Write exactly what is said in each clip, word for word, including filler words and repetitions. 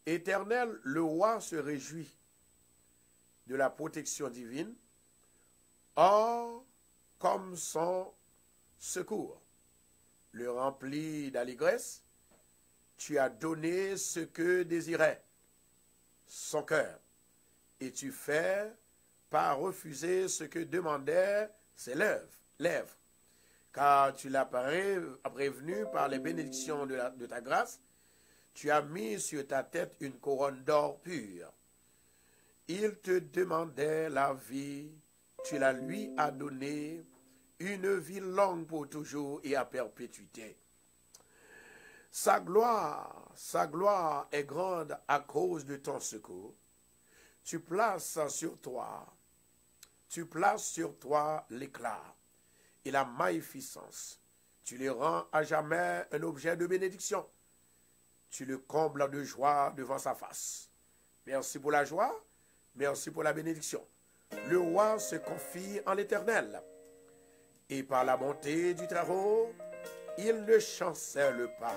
Éternel, le roi se réjouit de la protection divine. Or, comme son secours le remplit d'allégresse, tu as donné ce que désirait son cœur, et tu fais pas refuser ce que demandaient ses lèvres, lèvres. Car tu l'as prévenu par les bénédictions de, la, de ta grâce, tu as mis sur ta tête une couronne d'or pur. Il te demandait la vie, tu la lui as donnée, une vie longue pour toujours et à perpétuité. Sa gloire, sa gloire est grande à cause de ton secours. Tu places sur toi, tu places sur toi l'éclat et la magnificence. Tu les rends à jamais un objet de bénédiction. Tu le combles de joie devant sa face. Merci pour la joie, merci pour la bénédiction. Le roi se confie en l'Éternel, et par la bonté du Très-Haut, il ne chancelle pas.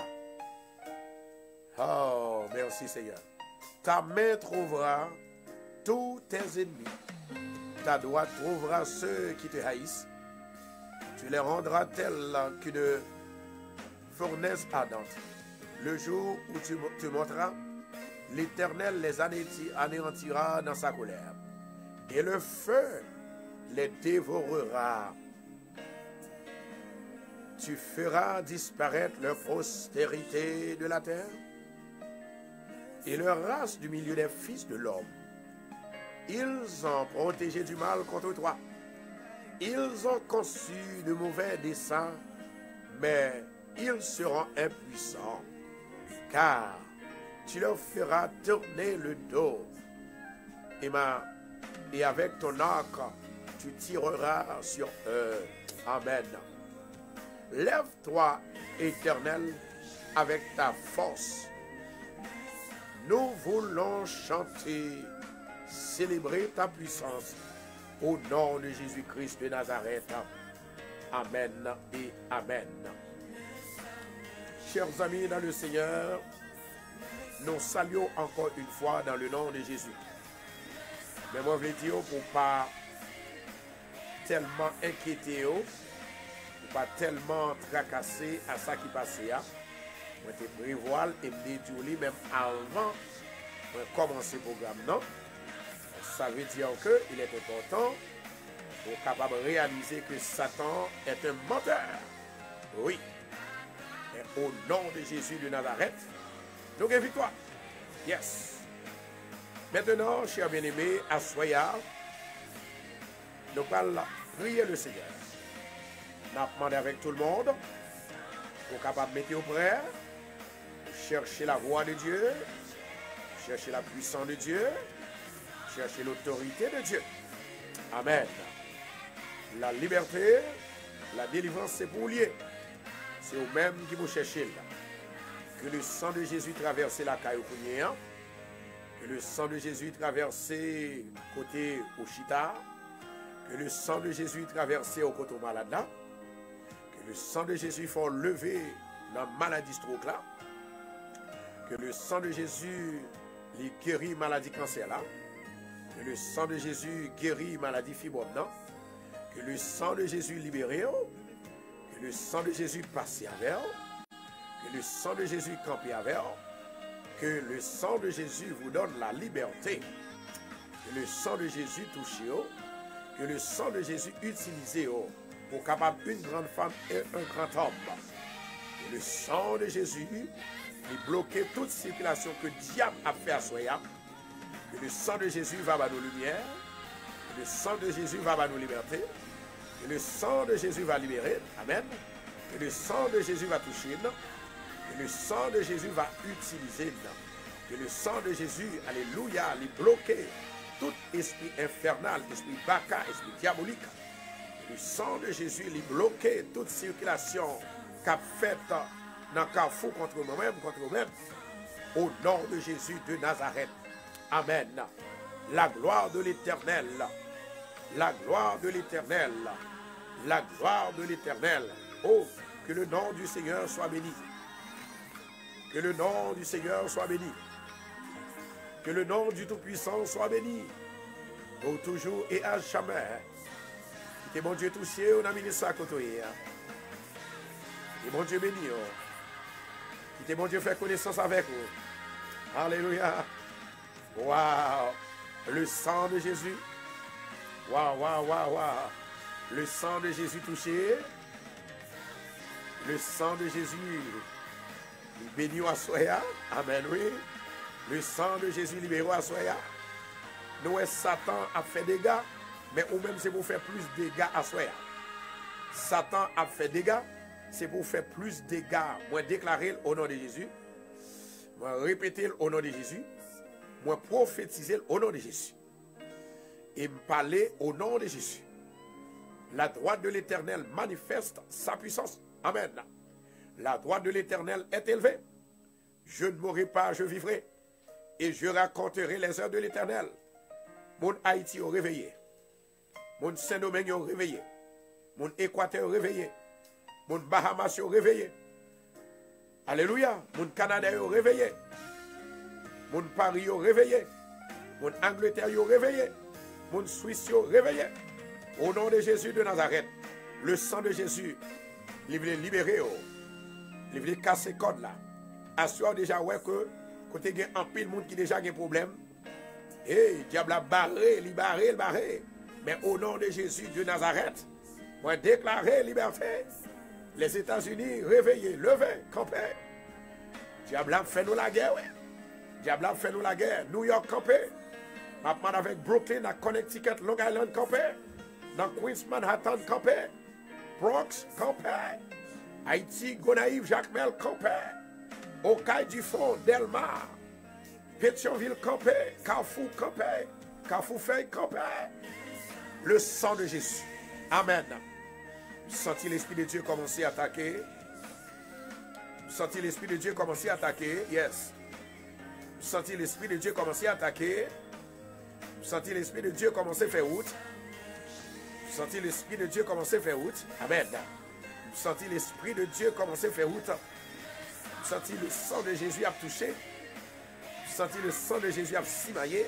Oh, merci Seigneur. Ta main trouvera tous tes ennemis. Ta droite trouvera ceux qui te haïssent. Tu les rendras tels qu'une fournaise ardente. Le jour où tu te monteras, l'Éternel les anéantira dans sa colère. Et le feu les dévorera. Tu feras disparaître leur postérité de la terre et leur race du milieu des fils de l'homme. Ils ont protégé du mal contre toi. Ils ont conçu de mauvais desseins, mais ils seront impuissants, car tu leur feras tourner le dos. Et, ma, et avec ton arc, tu tireras sur eux. Amen. Lève-toi, Éternel, avec ta force. Nous voulons chanter, célébrer ta puissance au nom de Jésus-Christ de Nazareth. Amen et Amen. Chers amis dans le Seigneur, nous saluons encore une fois dans le nom de Jésus. Mais moi, je veux dire, pour ne pas tellement inquiéter, pour pas tellement tracasser à ça qui passait, je te prévois et me dire même avant de commencer le programme. Non? Ça veut dire qu'il est important pour capable de réaliser que Satan est un menteur. Oui. Et au nom de Jésus de Nazareth, nous avons victoire. Yes. Maintenant, chers bien-aimés, à Soya, nous allons prier le Seigneur. Nous allons demander avec tout le monde pour capable mettre au prière, chercher la voix de Dieu, chercher la puissance de Dieu, chercher l'autorité de Dieu. Amen. La liberté, la délivrance, c'est pour lier. C'est eux-mêmes qui vont chercher là. Que le sang de Jésus traverse la caille au que le sang de Jésus traverse côté au chita, que le sang de Jésus traverse au côté malade là, que le sang de Jésus faut lever dans la maladie stroke là, que le sang de Jésus les guérit maladie cancer là, que le sang de Jésus guérit maladie fibrome là, que le sang de Jésus libère, que le sang de Jésus passe avec, que le sang de Jésus campe avec, que le sang de Jésus vous donne la liberté, que le sang de Jésus touche, que le sang de Jésus utilise pour capable une grande femme et un grand homme. Que le sang de Jésus est bloqué toute circulation que le diable a fait à soi. Que le sang de Jésus va à nos lumières, que le sang de Jésus va à nos libertés, que le sang de Jésus va libérer. Amen. Que le sang de Jésus va toucher. Que le sang de Jésus va utiliser. Que le sang de Jésus, alléluia, les bloquer tout esprit infernal, esprit baka, esprit diabolique. Que le sang de Jésus, les bloquer toute circulation qu'a faite dans le carrefour contre nous-mêmes, contre nous-mêmes. Au nom de Jésus de Nazareth. Amen. La gloire de l'Éternel. La gloire de l'Éternel. La gloire de l'Éternel. Oh, que le nom du Seigneur soit béni. Que le nom du Seigneur soit béni. Que le nom du Tout-Puissant soit béni. Pour toujours et à jamais. Que mon Dieu touché, on a mis ça à côté. Et mon Dieu béni. Que mon Dieu fait connaissance avec vous. Alléluia. Waouh. Le sang de Jésus. Waouh, waouh, waouh, waouh. Le sang de Jésus touché. Le sang de Jésus. Béni à soya. Amen, oui. Le sang de Jésus libéré à soya. Nous, Satan a fait des dégâts, mais ou même c'est pour faire plus de dégâts à soya. Satan a fait des dégâts, c'est pour faire plus de dégâts. Moi, déclarer au nom de Jésus. Moi, répéter au nom de Jésus. Moi, prophétiser au nom de Jésus. Et me parler au nom de Jésus. La droite de l'Éternel manifeste sa puissance. Amen. La droite de l'Éternel est élevée. Je ne mourrai pas, je vivrai. Et je raconterai les heures de l'Éternel. Mon Haïti au réveillé. Mon Saint-Domingue au réveillé. Mon Équateur au réveillé. Mon Bahamas au réveillé. Alléluia. Mon Canada au réveillé. Mon Paris au réveillé. Mon Angleterre au réveillé. Mon Suisse au réveillé. Au nom de Jésus de Nazareth. Le sang de Jésus. Il veut libérer. Il veut casser code là. Assure déjà ouais que côté il y a un pile monde qui déjà a un problème. Et diable a barré, il barré, il barré. Mais au nom de Jésus de Nazareth, moi déclarer liberté. Les États-Unis réveillés, levez, campés. Diable a fait nous la guerre, ouais. Diable a fait nous la guerre. New York campé. Maintenant avec Brooklyn, à Connecticut, Long Island campé. Dans Queens, Manhattan campé. Bronx campé. Haïti, Gonaïve, Jacmel campé. Okaï du Fond, Delmar. Pétionville campé. Carrefour campé. Carrefour Feuille campé. Le sang de Jésus. Amen. Senti l'Esprit de Dieu commencer à attaquer. Senti l'Esprit de Dieu commencer à attaquer. Yes. Senti l'Esprit de Dieu commencer à attaquer. Senti l'Esprit de Dieu commencer à faire route. Senti l'Esprit de Dieu commencer à faire route. Amen. Senti l'Esprit de Dieu commencer à faire route. Senti le sang de Jésus a touché. Senti le sang de Jésus a simaillé.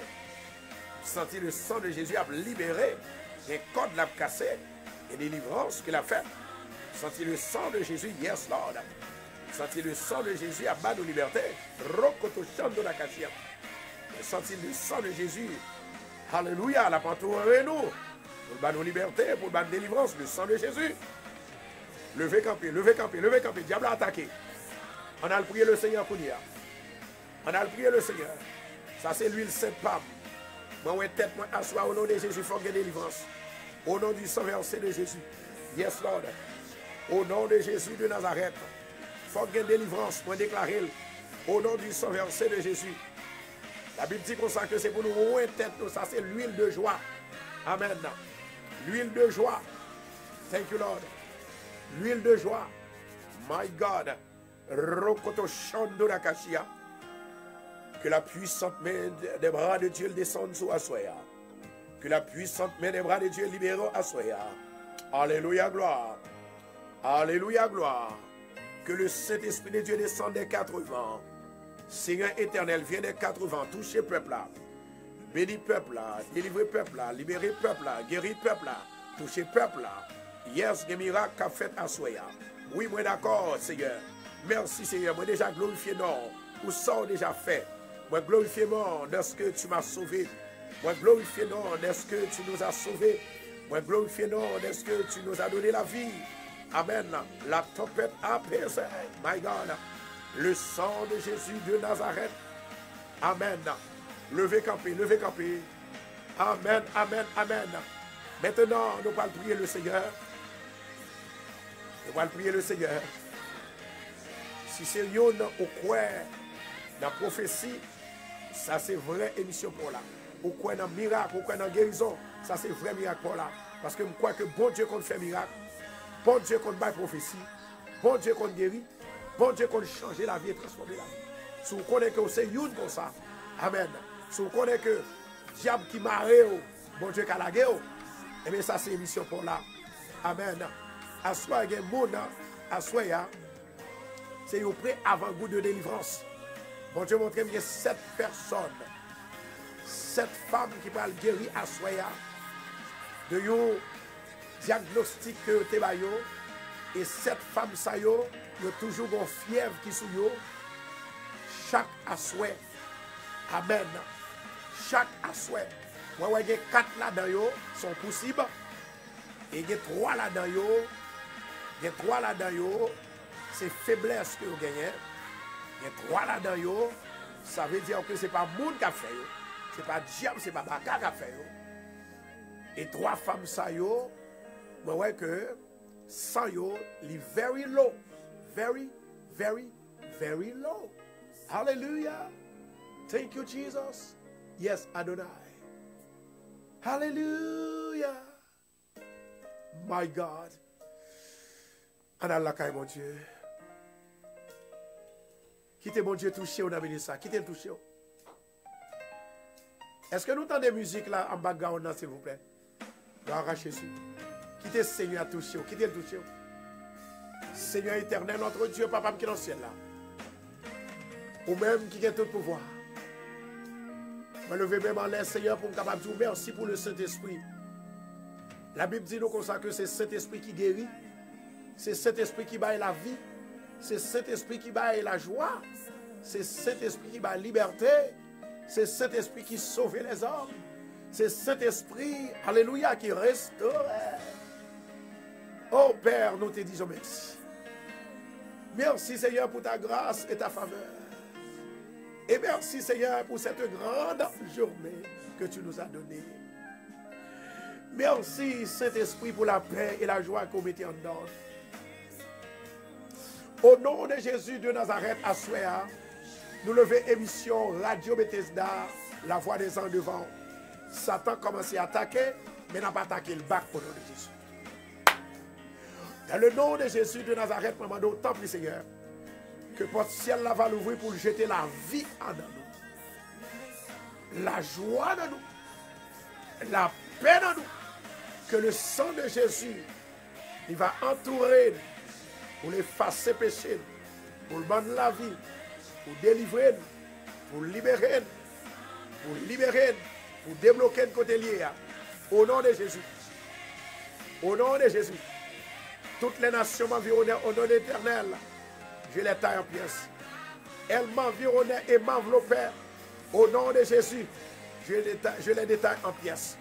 Senti le sang de Jésus a libéré. Les codes l'a cassé. Et délivrance qu'il a fait. Senti le sang de Jésus, yes Lord. Senti le sang de Jésus à bas de liberté. Rokoto chando la cachia. Senti le sang de Jésus. Alléluia, la pantoute nous. Pour le bas de liberté, pour le bas de délivrance, le sang de Jésus. Levez camper, levez camper, levez camper. Diable a attaqué. On a prié le Seigneur Kounia. On a prié le Seigneur. Ça c'est l'huile sainte Pam. Moi, ouais, tête, moi, assois au nom de Jésus, il faut gagner délivrance. Au nom du sang versé de Jésus. Yes, Lord. Au nom de Jésus de Nazareth. Il faut gagner délivrance. Moi, déclarer. Au nom du sang versé de Jésus. La Bible dit qu'on sait que c'est pour nous rouer tête. Ça, c'est l'huile de joie. Amen. L'huile de joie. Thank you, Lord. L'huile de joie. My God. Rokoto Shando Nakashia. Que la puissante main des bras de Dieu descende sur Assoya. Que la puissante main des bras de Dieu libère Assoya. Alléluia, gloire. Alléluia, gloire. Que le Saint-Esprit de Dieu descende des quatre vents. Seigneur éternel, viens des quatre vents, touchez peuple là. Bénis peuple là, délivrez peuple là, libérez peuple là, guéris peuple là, touchez peuple là. Yes, des miracles qu'a fait Assoya. Oui, moi d'accord, Seigneur. Merci, Seigneur. Moi déjà glorifié non. Ou ça déjà fait. Moi glorifié non de ce que tu m'as sauvé. Moi glorifié non de ce que tu nous as sauvés. Moi glorifié non de ce que tu nous as donné la vie. Amen. La tempête apaisée. My God. Le sang de Jésus de Nazareth. Amen. Levez camper, levez camper. Amen, amen, amen. Maintenant, nous allons prier le Seigneur. Nous allons prier le Seigneur. Si c'est yon au quoi dans la prophétie, ça c'est vraie émission pour là. Au quoi dans miracle, au quoi dans guérison, ça c'est vrai miracle pour là. Parce que je crois que bon Dieu compte faire miracle, bon Dieu compte faire prophétie, bon Dieu compte guérir, bon Dieu compte changer la vie et transformer la vie. Si vous connaissez que c'est yon comme ça, amen. Si vous connaissez que diable qui marre, bon Dieu qui a la guerre, et bien ça c'est émission pour là. Amen. Assoya, il y a un monde, assoya. C'est au pré avant-goût de délivrance. Bon Dieu montre qu'il y a sept personnes cette femme qui va le guérir à soya de yo diagnostic que te ba yo et cette femme ça yo yo toujours une fièvre qui sou yo chaque asoué. Amen. Chaque asoué. Moi ouais il y a quatre là-dedans yo sont possibles et il y a trois là-dedans yo il y a trois là-dedans yo c'est faiblesse que vous gagnez. Il y a trois là-dedans yo ça veut dire que c'est pas monde qui a fait yo. C'est pas diable, c'est pas baka qui a fait yo. Et trois femmes ça yo, moi ouais que sans yo, li very low, very, very, very low. Hallelujah. Thank you, Jesus. Yes, Adonai. Hallelujah. My God. En Allah, mon Dieu. Quittez mon Dieu touché, on a mis ça. Quittez le touché. Est-ce que nous entendons des musiques là en background, s'il vous plaît? Arrachez ça. Quittez le Seigneur touché. Quittez le touché. Seigneur éternel, notre Dieu, Papa qui est dans le ciel là. Ou même qui a tout pouvoir. Je lever même en l'air, Seigneur, pour me capable de dire merci pour le Saint-Esprit. La Bible dit nous comme ça que c'est le Saint-Esprit qui guérit. C'est le Saint-Esprit qui baille la vie. C'est le Saint-Esprit qui baille la joie. C'est le Saint-Esprit qui baille la liberté. C'est le Saint-Esprit qui sauve les hommes. C'est le Saint-Esprit, alléluia, qui restaure. Oh Père, nous te disons merci. Merci Seigneur pour ta grâce et ta faveur. Et merci Seigneur pour cette grande journée que tu nous as donnée. Merci Saint-Esprit pour la paix et la joie qu'on mettait en dedans. Au nom de Jésus de Nazareth à Souéa, nous levons émission Radio Bethesda, la voix des ans devant. Satan commence à attaquer, mais n'a pas attaqué le bac au nom de Jésus. Dans le nom de Jésus de Nazareth, nous demandons tant plus Seigneur, que votre ciel là va l'ouvrir pour jeter la vie en nous, la joie en nous, la paix en nous, que le sang de Jésus, il va entourer pour effacer péché, pour le rendre la vie, pour délivrer, pour libérer, pour libérer, pour débloquer le côté lié. Au nom de Jésus. Au nom de Jésus. Toutes les nations m'environnaient au nom de l'Éternel. Je les taille en pièces. Elles m'environnaient et m'enveloppaient. Au nom de Jésus, je les, je les détaille en pièces.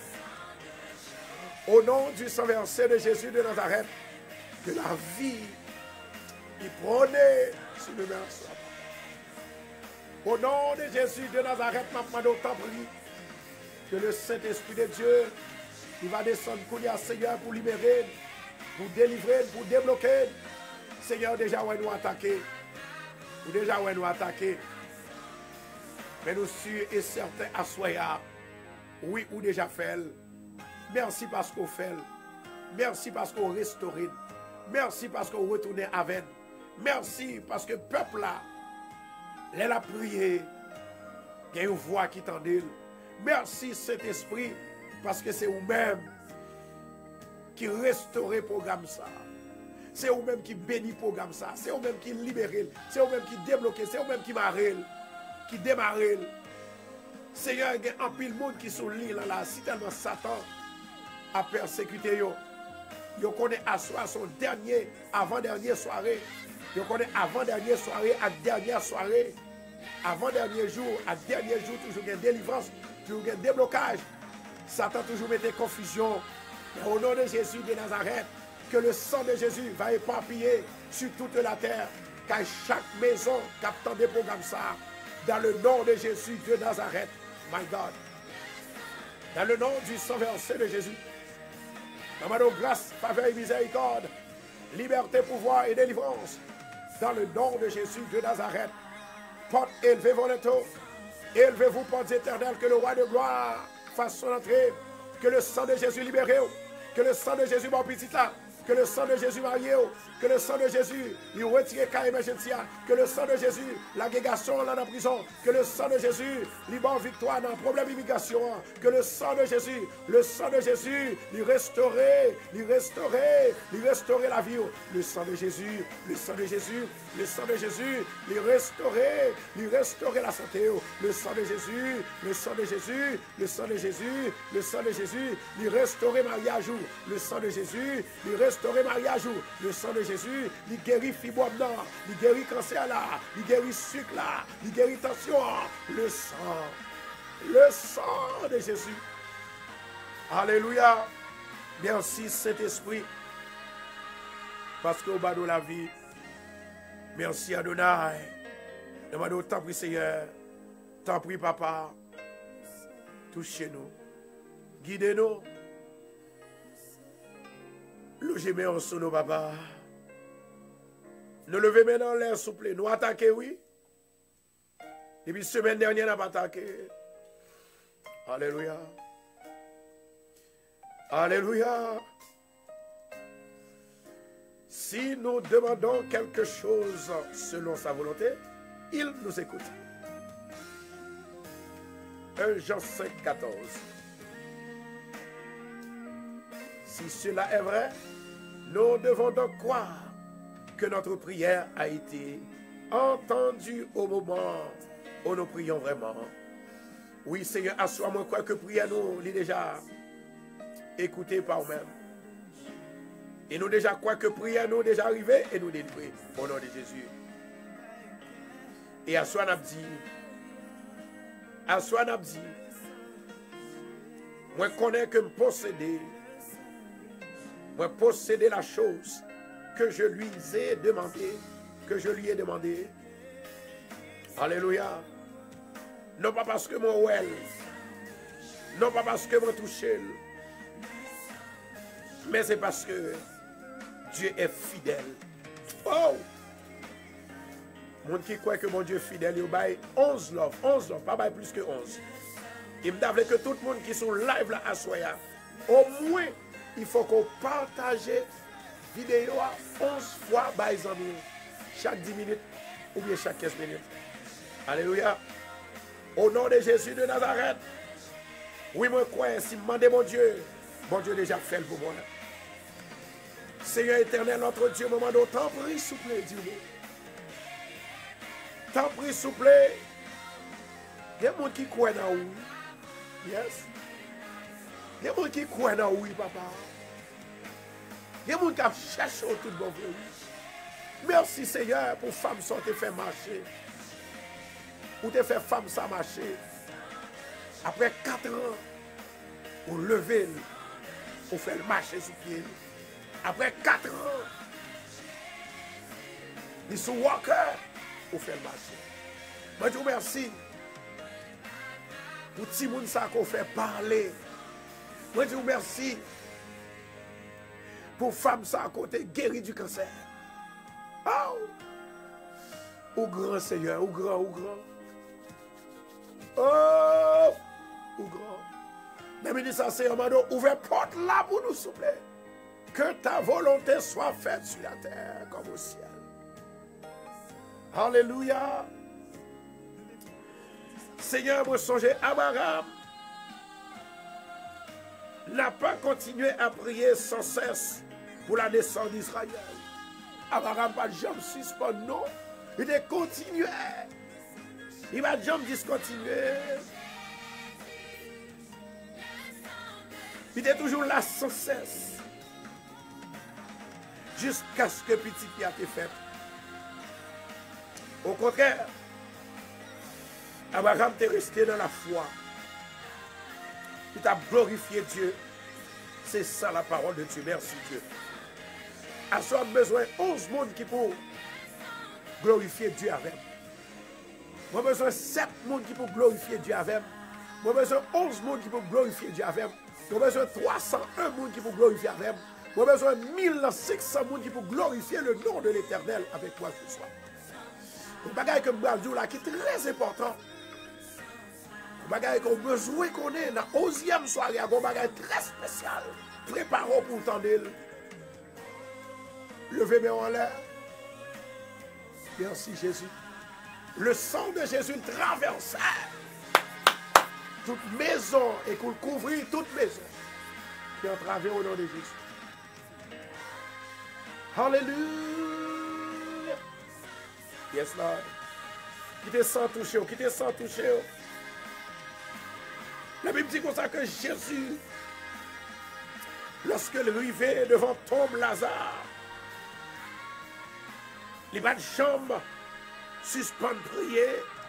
Au nom du sang versé de Jésus de Nazareth, que la vie y prônait sur le merci. Au nom de Jésus de Nazareth, ma demande au temple, que le Saint-Esprit de Dieu, il va descendre pour le Seigneur, pour libérer, pour délivrer, pour débloquer. Seigneur, déjà, où nous attaquer. Ou déjà, où nous attaquer. Mais nous sûrs et certains à soya. Oui, ou déjà fait. Merci parce qu'on fait. Merci parce qu'on restaure. Merci parce qu'on retourne avec. Merci parce que le peuple là, il a prié. Il y a une voix qui tendait. Merci Saint-Esprit parce que c'est vous-même qui restaure le programme ça. C'est vous-même qui bénit le programme ça. C'est vous-même qui libère. C'est vous-même qui débloque. C'est vous-même qui marre. Qui démarre. Seigneur, il y a un pile monde qui sont l'île là. Si tellement Satan a persécuté yo. Yo connaît à soir son dernier, avant-dernière soirée. Yo connaît avant-dernière soirée à dernière soirée. Avant-dernier jour, à dernier jour, toujours une délivrance, toujours un déblocage. Satan toujours mettait confusion. Mais au nom de Jésus de Nazareth, que le sang de Jésus va éparpiller sur toute la terre. Qu'à chaque maison captant des programmes ça. Dans le nom de Jésus de Nazareth, my God. Dans le nom du sang versé de Jésus. Demandons grâce, faveur et miséricorde, liberté, pouvoir et délivrance. Dans le nom de Jésus de Nazareth. Porte élevez vos lettres. Élevez-vous, portes éternelles, que le roi de gloire fasse son entrée. Que le sang de Jésus libère. Que le sang de Jésus m'en petit là. Que le sang de Jésus marie. Que que le sang de Jésus lui retire cas émergency, que le sang de Jésus, la guérison dans la prison, que le sang de Jésus lui donne victoire dans le problème d'immigration, que le sang de Jésus, le sang de Jésus lui restaurer, lui restaurer, lui restaurer la vie, le sang de Jésus, le sang de Jésus, le sang de Jésus, lui restaurer, lui restaurer la santé, le sang de Jésus, le sang de Jésus, le sang de Jésus, le sang de Jésus, lui restaurer mariage, le sang de Jésus, lui restaurer mariage, le sang de Jésus, lui guérit fibrome, lui guérit cancer là, lui guérit sucre là, lui guérit tension, le sang, le sang de Jésus. Alléluia. Merci Saint-Esprit, parce que au bas de la vie, merci Adonai. Demandons tant pis Seigneur, tant pis Papa, touchez-nous, guidez-nous, logez-nous sur nos Papa. Nous levons maintenant l'air souple, nous attaquer, oui. Depuis la semaine dernière, nous n'avons pas attaqué. Alléluia. Alléluia. Si nous demandons quelque chose selon sa volonté, il nous écoute. un Jean cinq, quatorze. Si cela est vrai, nous devons donc croire que notre prière a été entendue au moment où nous prions vraiment. Oui, Seigneur, assois-moi quoi que prière nous, l'est déjà écouté par nous-mêmes. Et nous déjà quoi que prière nous déjà arrivé et nous délivrer au nom de Jésus. Et assois n'a dit, assois n'a dit, moi connais que me posséder, moi posséder la chose que je lui ai demandé, que je lui ai demandé. Alléluia. Non pas parce que mon well, non pas parce que mon touché, mais c'est parce que Dieu est fidèle. Oh! Mon qui croit que mon Dieu est fidèle, il baille onze love, onze love, pas plus que onze. Il me dit que tout le monde qui sont live là à soya, au moins, il faut qu'on partage vidéo onze fois par exemple, chaque dix minutes ou bien chaque quinze minutes. Alléluia. Au nom de Jésus de Nazareth. Oui, moi, crois, si je demande mon Dieu, mon Dieu déjà fait pour moi. Seigneur éternel, notre Dieu, moment de temps prie, s'il vous plaît, Dieu. Tant prie, s'il vous plaît. Il y a des gens qui croient dans oui. Yes. Il y a des gens qui croient dans oui, papa. Il y a des gens qui cherchent autour de bon oui. Merci, Seigneur, pour femmes qui sont fait marcher. Ou te fait femme ça marcher. Après quatre ans, on lever, on fait le marcher sous pied. Après quatre ans, ils sont walker, on fait le marcher. Moi, je vous remercie pour tout le monde qu'on fait parler. Moi, je vous remercie pour femme ça côté guéri du cancer. Oh! Au grand Seigneur, au grand, au grand. Oh, ou grand. Mais ministre Seigneur, ouvre porte là pour nous, s'il vous plaît. Que ta volonté soit faite sur la terre comme au ciel. Alléluia. Seigneur, vous songez, Abraham n'a pas continué à prier sans cesse pour la naissance d'Israël. Abraham n'a pas jamais suspendu, non. Il a continué. Il va jamais discontinuer. Il est toujours là sans cesse. Jusqu'à ce que petit Pierre ait fait. Au contraire, Abraham est resté dans la foi. Il a glorifié Dieu. C'est ça la parole de Dieu. Merci Dieu. À ce moment, besoin onze monde qui pour glorifier Dieu avec. Moi, j'ai besoin de sept personnes qui peuvent glorifier Dieu avec. Moi, j'ai besoin de onze personnes qui peuvent glorifier Dieu avec. Moi, j'ai besoin de trois cent un personnes qui peuvent glorifier avec. Moi, j'ai besoin de mille cinq cents personnes qui peuvent glorifier le nom de l'Éternel avec quoi que ce soit. Un bagage que je vais dire là qui est très important. Un bagage qu'on a besoin qu'on ait dans la onzième soirée, un bagage très spécial. Préparons pour entendre. Levez mes mains en l'air. Merci Jésus. Le sang de Jésus traversait toute maison et qu'il couvrit toute maison qui ont traversé au nom de Jésus. Alléluia. Yes, Lord. Qui te sent touché, qui te sent touché. La Bible dit comme ça que Jésus, lorsque il arrivait devant tombe Lazare, les bas de chambre suspendent prier.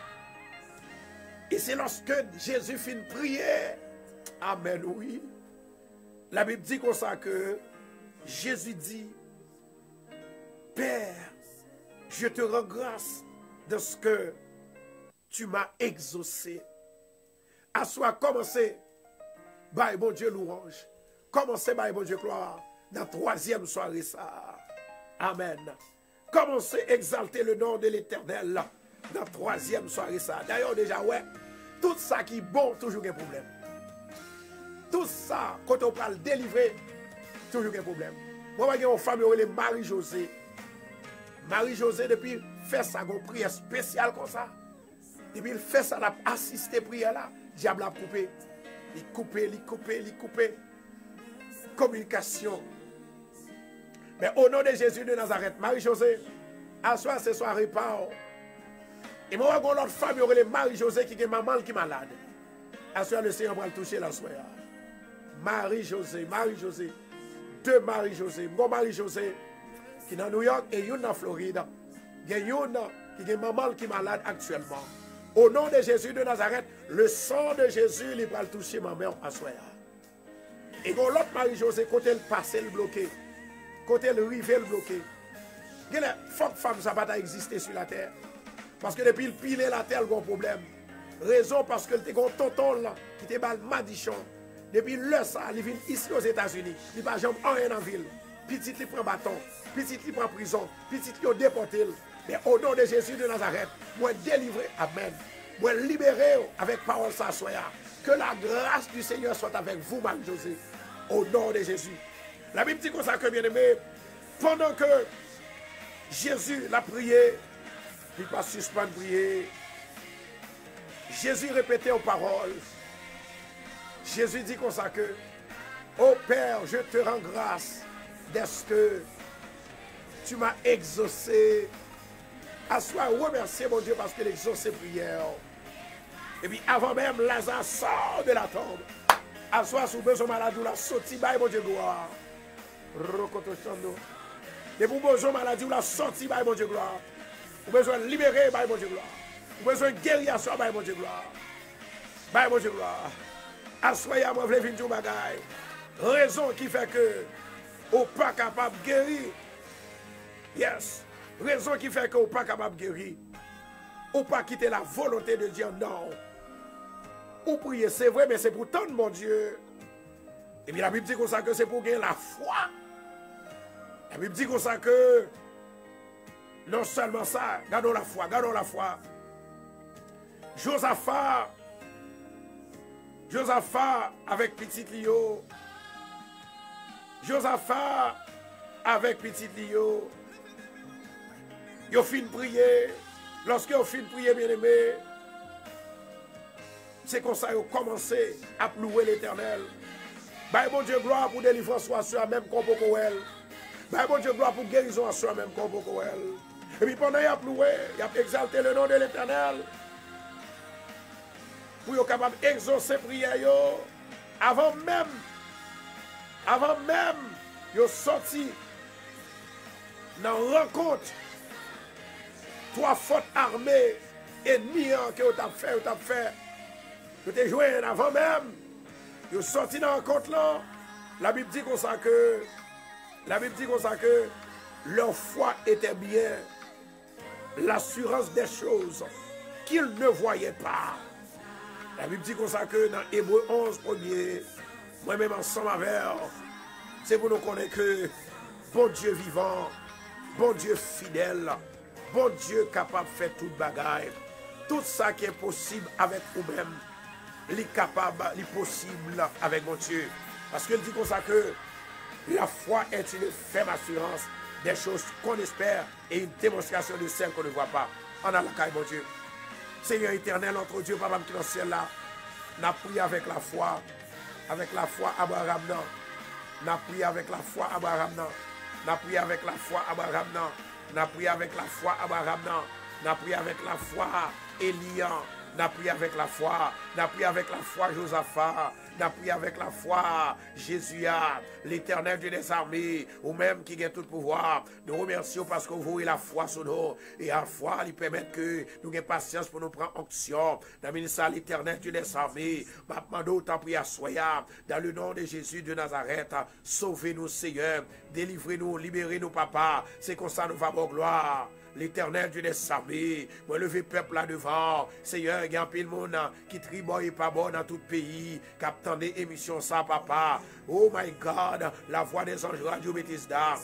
Et c'est lorsque Jésus finit de prier. Amen, oui. La Bible dit comme ça que Jésus dit, Père, je te rends grâce de ce que tu m'as exaucé. À soi, commencez, by bon Dieu louange. Commencez, by bon Dieu gloire, dans la troisième soirée ça. Amen. Commencez à exalter le nom de l'Éternel dans la troisième soirée ça. D'ailleurs, déjà, ouais, tout ça qui est bon, toujours un problème. Tout ça, quand on parle délivrer, toujours un problème. Moi, j'ai une femme, elle est Marie-Josée. Marie-Josée, depuis, fait ça, une prière spéciale comme ça. Depuis, il fait ça, il a assisté à la prière là. Le diable a coupé. Il coupé, il coupé, il coupé. Communication. Mais au nom de Jésus de Nazareth, Marie-Josée, à soir, ce soir, repart. Et moi, j'ai une autre femme, il y a Marie-Josée qui est maman qui est malade. À soir, le Seigneur va le toucher la soirée. Marie-Josée, Marie-Josée. Deux Marie-Josée. Mon Marie-Josée qui est dans New York et une dans Floride. Il y a une qui est maman qui est malade actuellement. Au nom de Jésus de Nazareth, le sang de Jésus, il va le toucher ma mère à soir. Et quand l'autre Marie-Josée, côté le passé, le bloqué. Côté le rivet, le bloqué. Il y a des femmes, ça va pas exister sur la terre. Parce que depuis le piler la terre, il y a un problème. Raison parce que le tonton là, qui était mal madichon. Depuis le ça, il vient ici aux États-Unis. Il va jamais rien en ville. Petit, il prend bâton. Petit, il prend prison. Petit, il est déporté. Mais au nom de Jésus de Nazareth, moi délivré, amen. Moi libéré avec parole ça soit. Que la grâce du Seigneur soit avec vous, Marie-Josée. Au nom de Jésus. La Bible dit comme ça que, bien aimé, pendant que Jésus l'a prié, il pas suspendre prier. Jésus répétait aux paroles. Jésus dit comme ça que, ô Père, je te rends grâce d'est-ce que tu m'as exaucé. À soi, remercier mon Dieu parce qu'il exauce prière. Et puis avant même, Lazare sort de la tombe. À soi, sous besoin maladie, la sortie, bye mon Dieu, gloire. Rokoto chando. Et pour besoin maladie, la sortie, bye mon Dieu, gloire. Vous besoin de libérer, bye mon Dieu, gloire. Vous besoin de guérir à soi, bye mon Dieu, gloire. Bye mon Dieu, gloire. À soi, moi, je veux venir bagaille. Raison qui fait que vous pas capable de guérir. Yes. Raison qui fait que vous pas capable de guérir. Ou pas quitter la volonté de Dieu, non. Ou prier, c'est vrai, mais c'est pour tendre mon Dieu. Et puis la Bible dit comme ça que c'est pour gagner la foi. La Bible dit comme ça que non seulement ça, gardons la foi, gardons la foi. Josaphat, Josaphat avec petit Lio. Josaphat avec petit Lio. Ils ont fini de prier. Lorsqu'ils ont fini de prier, bien aimé, c'est comme ça qu'ils ont commencé à louer l'Éternel. Bah, bon Dieu, gloire pour délivrance soit soi même comme pour elle. Bah, bon Dieu, gloire pour guérison soit même comme pour elle. Et puis pendant qu'ils ont loué, ils ont exalté le nom de l'Éternel. Pour être capable d'exaucer prière avant même, avant même, ils ont sorti dans la rencontre. Trois fortes armées ennemies que vous avez fait, vous avez fait. Vous avez joué avant même. Vous êtes sorti dans la rencontre là. La Bible dit comme ça que, la Bible dit comme ça que leur foi était bien. L'assurance des choses qu'ils ne voyaient pas. La Bible dit comme ça que dans Hébreu onze, premier, moi-même ensemble avec, c'est pour nous connaître que bon Dieu vivant, bon Dieu fidèle, bon Dieu capable de faire toute bagaille. Tout ça qui est possible avec vous-même, il est capable, il est possible avec mon Dieu. Parce qu'il dit comme ça que la foi est une ferme assurance des choses qu'on espère et une démonstration de celles qu'on ne voit pas. En a la caille, mon Dieu. Seigneur éternel, notre Dieu, Papa qui est dans le ciel là, n'a prié avec la foi, avec la foi Abraham, non. N'a prié avec la foi Abraham, non. N'a prié avec la foi Abraham, non. N'a prié avec la foi Abraham, non. N'a prié avec la foi Elian. N'a prié avec la foi. N'a prié avec la foi Josaphat. N'a prié avec la foi Jésus, l'Éternel Dieu des armées, ou même qui a tout le pouvoir. Nous remercions parce que vous avez la foi sur nous. Et à la foi, il permet que nous ayons patience pour nous prendre onction. Dans le ministère l'Éternel Dieu des armées, ma autant prier à soya. Dans le nom de Jésus de Nazareth, sauvez-nous Seigneur, délivrez-nous, libérez-nous Papa. C'est comme ça nous va avoir gloire. L'Éternel Dieu des armées, moi lever peuple là devant. Seigneur, il y a un pile monde qui tribo et pas bon dans tout pays, qui attend des émissions ça, papa. Oh my God, la voix des anges radio Bethesda.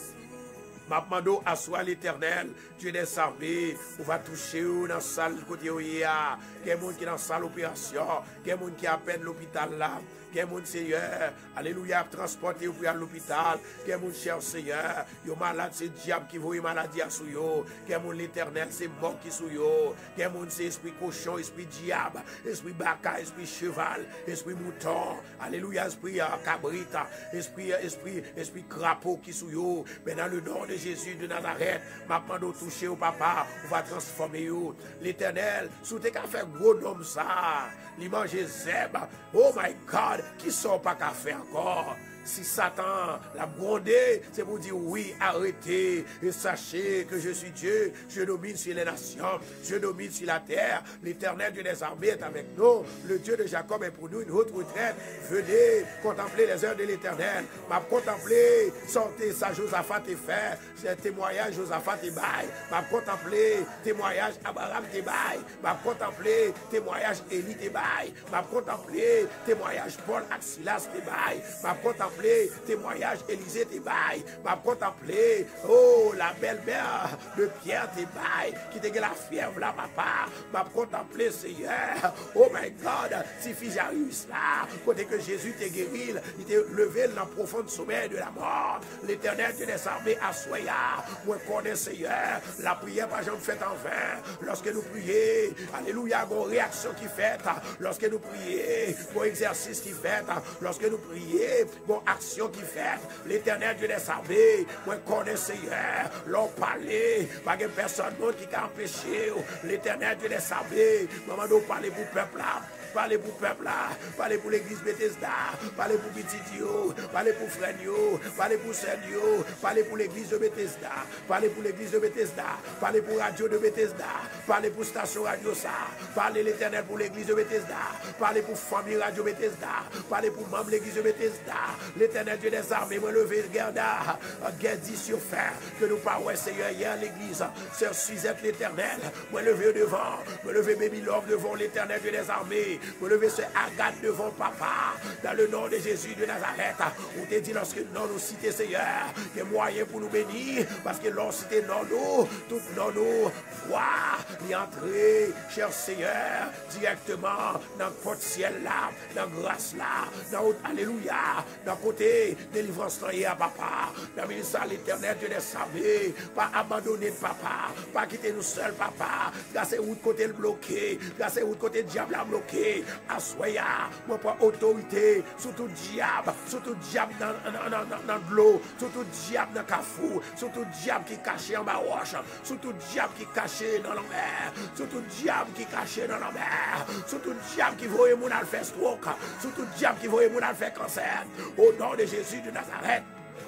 Mapmando assoit l'Éternel, Dieu des armées, on va toucher dans la salle côté où il y a. Il y a des gens qui sont dans la salle d'opération, il y a des gens qui appellent l'hôpital là. Il y a des gens, Seigneur, alléluia, transporté pour à l'hôpital. Il y a des gens, cher Seigneur, il y a malade, c'est le diable qui voit une maladie à sous yo. Il y a des gens, l'Éternel, c'est mort qui sous yo. Il y a des gens, c'est esprit cochon, esprit diable, esprit baka, esprit cheval, esprit mouton. Alléluia, esprit cabrita, esprit, esprit, esprit crapaud qui sous yo. Mais dans le nom de Jésus de Nazareth, ma pando toucher au papa, on va transformer yo. L'Éternel, sous tes qu'à faire gros nom ça, l'image Zeb, oh my God, qui sont pas qu'à faire encore. Si Satan l'a grondé, c'est pour dire oui, arrêtez et sachez que je suis Dieu, je domine sur les nations, je domine sur la terre. L'Éternel Dieu des armées est avec nous, le Dieu de Jacob est pour nous une haute retraite. Venez contempler les œuvres de l'Éternel. M'a contempler, sortez ça, Josaphat et fait, c'est témoignage Josaphat et bail. M'a contempler, témoignage Abraham et bail. M'a contempler, témoignage Élie et bail. M'a contempler, témoignage Paul Axilas et bail. M'a contempler témoignage Élisée te bail, m'a contemplé, oh la belle-mère de Pierre te bail, qui te la fièvre là papa, m'a contemplé Seigneur, oh my God, si fils Jairus là, côté que Jésus te guéri, il te levé dans le profond sommeil de la mort, l'Éternel Dieu des armées à soya, moi connais Seigneur, la prière pas jamais faite en vain, lorsque nous prions, alléluia, une réaction qui fait, lorsque nous prions, bon exercice qui fait, lorsque nous prions, bon action qui fait, l'Éternel Dieu des armées, moi connais Seigneur, l'on parlait, pas de personne qui a empêché, l'Éternel Dieu des armées, maman nous parler pour le peuple là. Parlez pour le peuple là, parlez pour l'église Bethesda, parlez pour Petitio, parlez pour Frenio, parlez pour Senio, parlez pour l'église de Bethesda, parlez pour l'église de Bethesda, parlez pour radio de Bethesda, parlez pour station radio ça, parlez l'Éternel pour l'église de Bethesda, parlez pour famille radio Bethesda, parlez pour membre de l'église de Bethesda, l'Éternel Dieu des armées, moi levé, garda, gardi sur fer, que nous parlons Seigneur hier l'église, Sœur Suzette l'Éternel, moi levé devant, moi levé baby love devant l'Éternel Dieu des armées. Vous levez ce Agathe devant papa, dans le nom de Jésus de Nazareth. On te dit lorsque non nous citons Seigneur, il y a moyen pour nous bénir, parce que l'on cité non nous, tout non nous, voir, y entrer, cher Seigneur, directement dans le porte ciel là, dans la grâce là, dans alléluia, dans le côté délivrance là, papa, dans le ministère l'Éternel Dieu des armées, pas abandonner papa, pas quitter nous seuls papa, grâce où côté le bloqué, grâce où côté diable a bloqué. Assoya, moi prends autorité sur tout diable, sur tout diable dans, dans, dans, dans de l'eau, sur tout diable dans le cafou, sur tout diable qui est caché en bas roche, sur tout diable qui est caché dans la mer, sur tout diable qui est caché dans la mer, sur tout diable qui voit mon al faire stroke, sur tout diable qui voit mon al faire cancer, au nom de Jésus de Nazareth.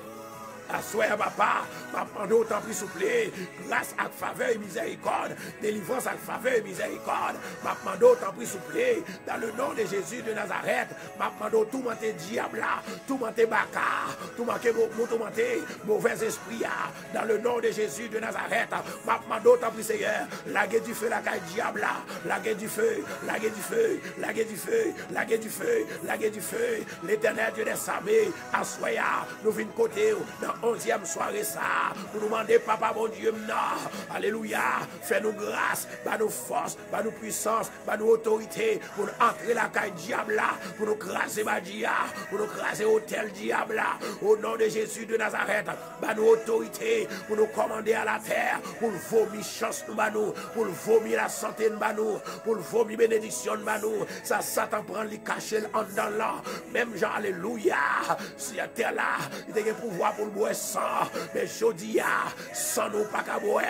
Assoya papa, papa d'autant plus souple, grâce à faveur et miséricorde, délivrance à faveur et miséricorde, papa d'autant plus souple, dans le nom de Jésus de Nazareth, papa d'autant tout monté diable là, tout monté baka, tout monté mauvais esprit dans le nom de Jésus de Nazareth, papa d'autant plus Seigneur, la guerre du feu, la caille diable là, la guerre du feu, la guerre du feu, la guerre du feu, la guerre du feu, la guerre du feu, l'Éternel Dieu des armées, assoya, nous venons côté, dans cent onzième soirée ça, pour nous demander, papa, mon Dieu, non. Alléluia. Fais-nous grâce, bah nous force, bah nous puissance, bah nous autorité, pour nous entrer la caille diable là, pour nous craser ma dia, pour nous craser hôtel diable là, au nom de Jésus de Nazareth, bah nous autorité, pour nous commander à la terre, pour nous vomir chance nous, bah nous, pour nous vomir la santé nous, bah nous, pour nous vomir bénédiction nous, bah nous, ça Satan prend les cacher en dedans là, même Jean, alléluia, si à terre là, il a un pouvoir pour le boire sang, mais je dis, sans nous pas qu'à boire,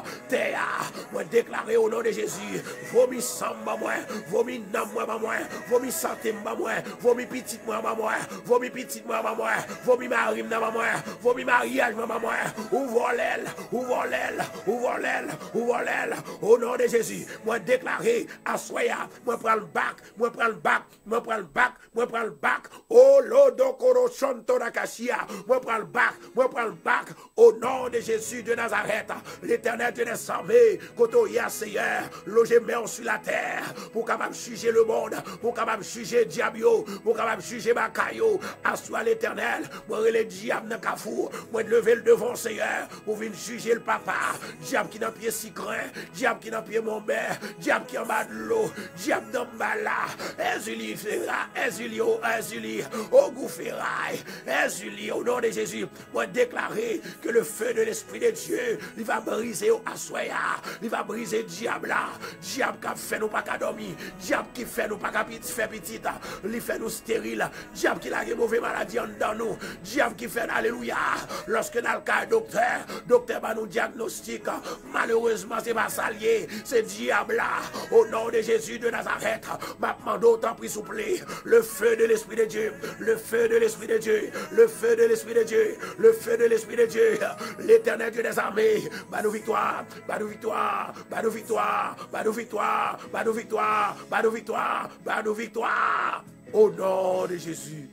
terre, moi déclarer au nom de Jésus, vomi sang moi, vomi nam moi moi, vomi santé moi, vomi petite moi moi, vomi petite moi moi, vomi mari moi moi, vomi mariage moi moi, ouvre l'aile, ouvre l'aile, ouvre l'aile, ouvre l'aile, au nom de Jésus, moi déclarer à soya, moi prends le bac, moi prends le bac, moi prends le bac, moi prends le bac, oh l'odokoro chanto nakashia, moi prends le bac, moi prends le bac, au nom de Jésus de Nazareth, l'Éternel te laisse armé, koto ya Seigneur, loger main sur la terre, pour capable juger le monde, pour capable juger diabio, pour capable juger ma caillou, assois l'Éternel, moi les diable dans kafou, moi de lever le devant Seigneur, pour venir juger le papa, diable qui dans pied si grand, diable qui dans pied mon père, diable qui en bas de l'eau, diable dans bas là, Ezuli fera, Ezuli oh Ezuli, oh goufferaille, Ezuli au nom de Jésus, moi déclarer que le feu de l'Esprit de Dieu, il va briser au assoya, il va briser diable là, diable qui fait nous pas qu'à dormir, diable qui fait nous pas qu'à faire petit, il fait nous stérile, diable qui a une mauvaise maladie dans nous, diable qui fait alléluia, lorsque dans le cas docteur, docteur va nous diagnostic, malheureusement c'est pas salier, c'est diable là, au nom de Jésus de Nazareth, ma demande autant pris souple, le feu de l'Esprit de Dieu, le feu de l'Esprit de Dieu, le feu de l'Esprit de Dieu, le feu de l'Esprit de Dieu, l'Éternel Dieu des armées, bah nous victoire, bah nous victoire, bah nous victoire, bah nous victoire, bah nous victoire, bah nous victoire, bah nous victoire, au nom de Jésus,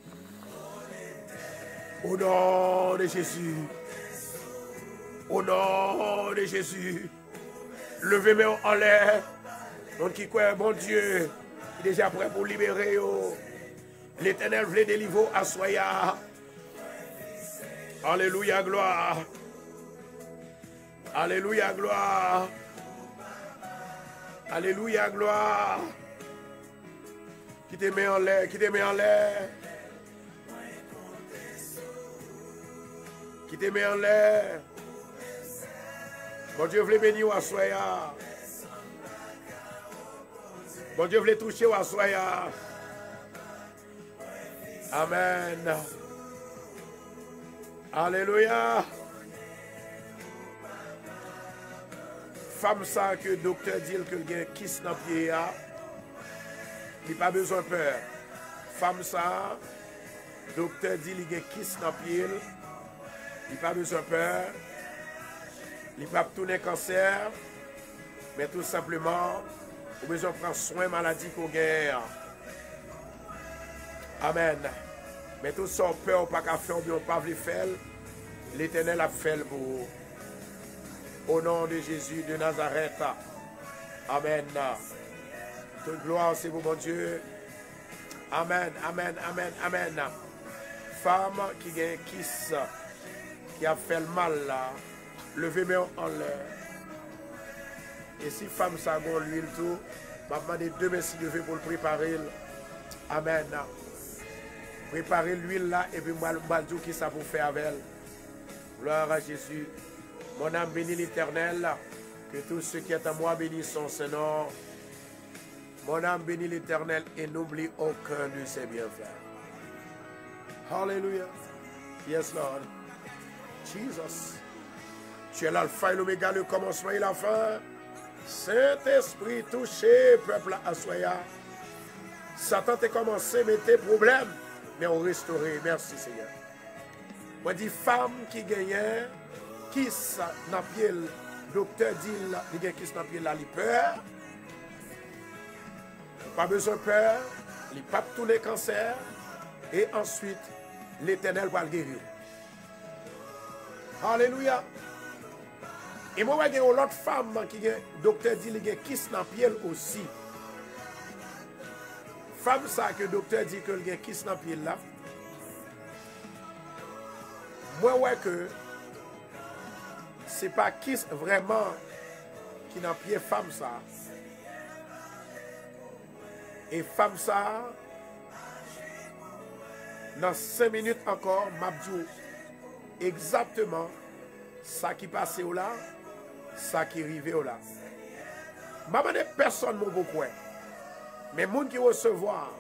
au nom de Jésus, au nom de Jésus, levez-moi en l'air, donc qui croit, mon Dieu, qui est déjà prêt pour libérer, l'Éternel voulait délivrer à Soya. Alléluia, gloire. Alléluia, gloire. Alléluia, gloire. Qui te met en l'air, qui te met en l'air. Qui te met en l'air. Bon Dieu voulait bénir à Soya. Bon Dieu voulait toucher à Soya. Amen. Alléluia. Femme ça que docteur dit que le kiss dans pied a, il pas besoin de peur. Femme ça, docteur dit qu'il y a kiss dans pied, il pas besoin de peur. Il pas tourner cancer, mais tout simplement, il a besoin de prendre soin de maladie qu'on gagne. Amen. Mais tout ça, peur, pas qu'à faire, ou pas le faire, l'Éternel a fait pour vous. Au nom de Jésus de Nazareth. Amen. Toute gloire, c'est vous, mon Dieu. Amen, amen, amen, amen. Femme qui a un kiss, qui a fait le mal, là, levez-moi en l'air. Et si femme ça a l'huile tout, je vais demander deux messieurs de lever pour le préparer. Amen. Préparez l'huile là et puis moi je dire qui ça vous fait avec elle. Gloire à Jésus. Mon âme bénit l'Éternel. Que tous ceux qui sont à moi bénissent son nom. Mon âme bénit l'Éternel et n'oublie aucun de ses bienfaits. Hallelujah. Yes, Lord. Jesus. Tu es l'alpha et l'oméga, le commencement et la fin. Saint-Esprit, touché, peuple à soya. Satan t'a commencé, mais tes problèmes, mais on restauré. Merci Seigneur. Moi dis femme qui gagne, qui ça n'a pied, docteur dit, il gagne qui n'a pied là, il peur. Pas besoin de peur, il pas tous les cancers. Et ensuite, l'Éternel va le guérir. Alléluia. Et moi, il y a une autre femme qui est docteur dit qu'il y a kiss dans pied aussi. Femme ça que docteur dit que il y a kiss dans pied là. moi, ouais que c'est pas qui vraiment qui n'a pied femme ça. Et femme ça, dans cinq minutes encore, m'abdou exactement ça qui passait là, ça qui arrivait là. Maman de personne m'a beaucoup. Mais les gens qui recevoir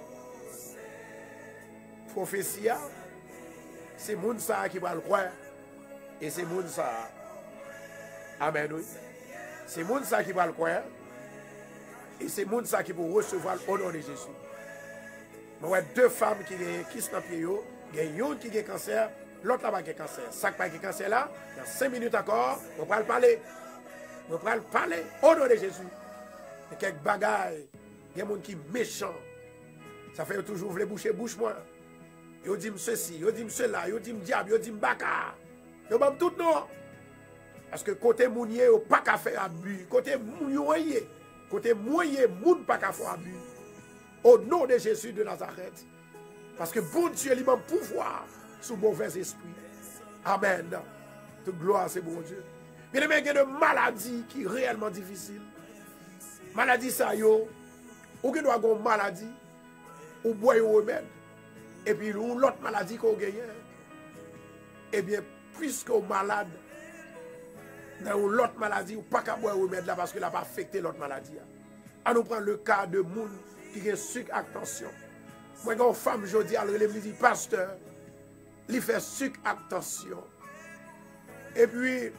prophétie, c'est les gens qui va le croire. Et c'est les gens. Amen. Oui. C'est les gens qui va le croire. Et c'est les gens qui vont recevoir au nom de Jésus. Il y a deux femmes qui sont dans pied. Il y a une qui a cancer, l'autre n'a pas de cancer. Ça qui a cancer là, dans cinq minutes encore, on va parler. On va parler au nom de Jésus. Il y a quelques bagailles. Il y a des gens qui sont méchants. Ça fait toujours les boucher bouche moi. Ils disent ceci, ils disent cela, ils disent diable, ils disent baka. Ils disent tout non. Parce que côté mounier, il n'y a pas qu'à faire abus. Côté mounier, côté moyen, moun pas qu'à faire abus. Au nom de Jésus de Nazareth. Parce que bon Dieu, il a pouvoir sous mauvais esprit. Amen. Toute gloire, c'est bon Dieu. Bien aimé, il y a des maladies qui sont réellement difficiles. Maladie ça yo, ou qui doit avoir une maladie, ou boire un remède, et puis ou l'autre maladie qu'on gagne. Eh bien, puisque vous êtes malade, dans l'autre maladie, ou pas qu'à boire un remède là parce que n'a pas affecté l'autre maladie. On nous prend le cas de moun qui a sucre avec tension. Moi, quand une femme, je dis, elle me dit, pasteur, il fait sucre avec tension. Et puis,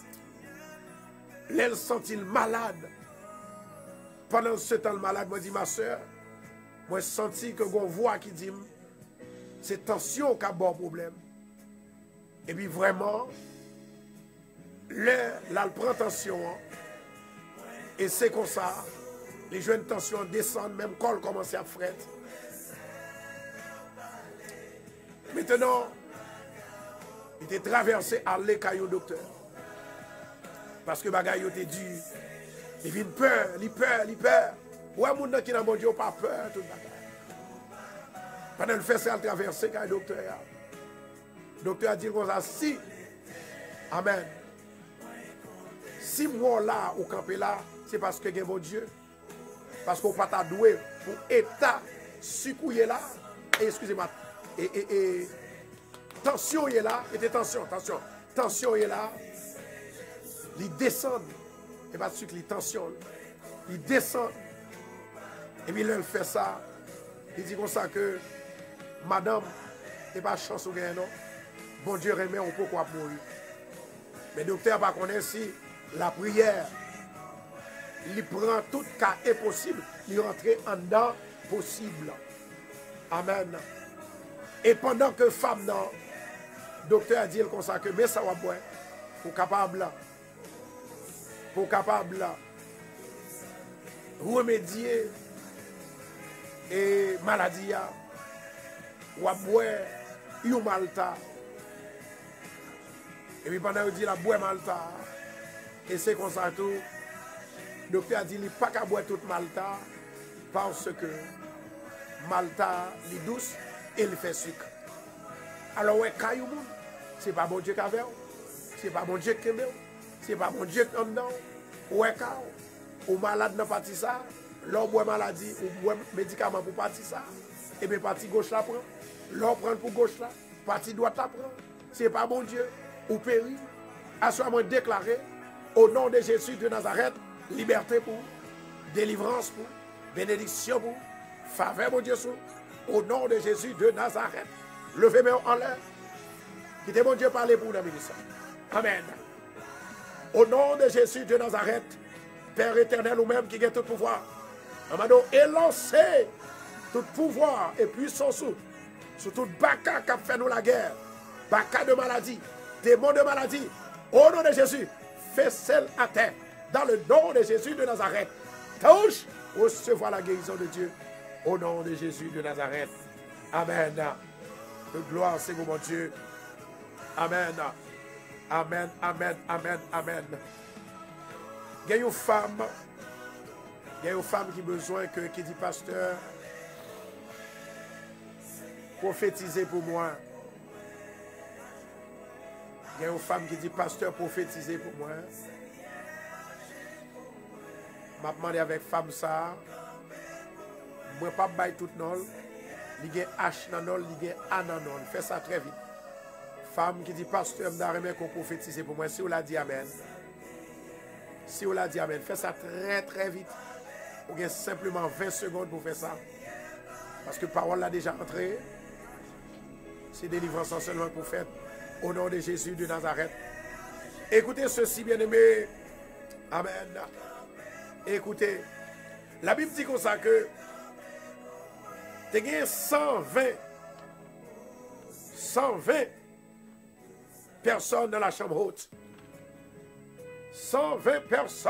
elle sent-il malade. Pendant ce temps, le malade me dit, ma soeur, moi, j'ai senti que une voix qui dit, c'est tension qui a bon problème. Et puis, vraiment, là, elle prend tension. Et c'est comme ça, les jeunes tensions descendent, même col commence à fretter. Maintenant, il était traversé à l'écaille au docteur. Parce que bagay yo te dit, il vient peur, il peur, il peur. Ouais, moun qui n'a bon Dieu pas peur tout bagay. Pendant le fait ça, il traversé quand le docteur. Le docteur a dit comme ça, si, amen. Si moi là, au campé là, c'est parce que bon Dieu. Parce qu'on pas doué pour état sucouillé là. Excusez-moi. Et, et, et tension est là. Et tension, tension. Tension est là. Il descend. Et pas sucre, il tension. Il descend. Et puis là, il fait ça. Il dit comme ça que madame, et pas chance au gain, non. Bon Dieu remet, on peut quoi mourir. Mais le docteur ne connaît pas si la prière, il prend tout cas impossible, il rentre en dedans possible. Amen. Et pendant que femme, non, le docteur a dit comme ça que mais ça va boire, pour capable, pour capable remédier et maladie, ou à boire, il malta. Et puis pendant qu'il dit la boire malta, et c'est comme ça tout. Le docteur a dit qu'il n'y a pas qu'à boire toute Malta parce que Malta est douce et il fait sucre. Alors, ouais, ce n'est pas bon Dieu qui a fait, ce n'est pas bon Dieu qui a fait, ce n'est pas bon Dieu qui a fait. Ouais, ou malade n'a pas dit ça, l'homme boit maladie ou boit médicament pour partir ça, et bien partie gauche la prend, l'homme prend pour gauche là, partie droite la prend. Ce n'est pas bon Dieu, ou péri, à ce moment déclaré, au nom de Jésus de Nazareth, liberté pour, délivrance pour, bénédiction pour, faveur mon Dieu, au nom de Jésus de Nazareth. Levez-moi en l'air. Quittez mon Dieu parler pour nous, ministre. Amen. Au nom de Jésus de Nazareth, Père éternel ou même qui a tout pouvoir, Amado, et lancez tout pouvoir et puissance sur, sur tout baka qui a fait nous la guerre, baka de maladie, démon de maladie, au nom de Jésus, fais celle à terre. Dans le nom de Jésus de Nazareth, touche, recevoir la guérison de Dieu. Au nom de Jésus de Nazareth. Amen. De gloire, c'est vous, mon Dieu. Amen. Amen, amen, amen, amen. Il y a une femme, il y a une femme qui a besoin que, qui dit, pasteur, prophétisez pour moi. Il y a une femme qui dit, pasteur, prophétisez pour moi. Je m'ai demandé avec femme ça. Je ne vais pas bailler tout non. Il y a H nanol, il y a A nanol. Fais ça très vite. Femme qui dit, pasteur, je vais qu'on prophétise pour moi. Si vous l'a dit amen. Si vous l'a dit amen. Fais ça très très vite. Vous avez simplement vingt secondes pour faire ça. Parce que la parole l'a déjà entrée. C'est délivrance en seulement pour faire. Au nom de Jésus de Nazareth. Écoutez ceci, bien-aimé. Amen. Écoutez. La Bible dit comme ça que tu as cent vingt cent vingt personnes dans la chambre haute. cent vingt personnes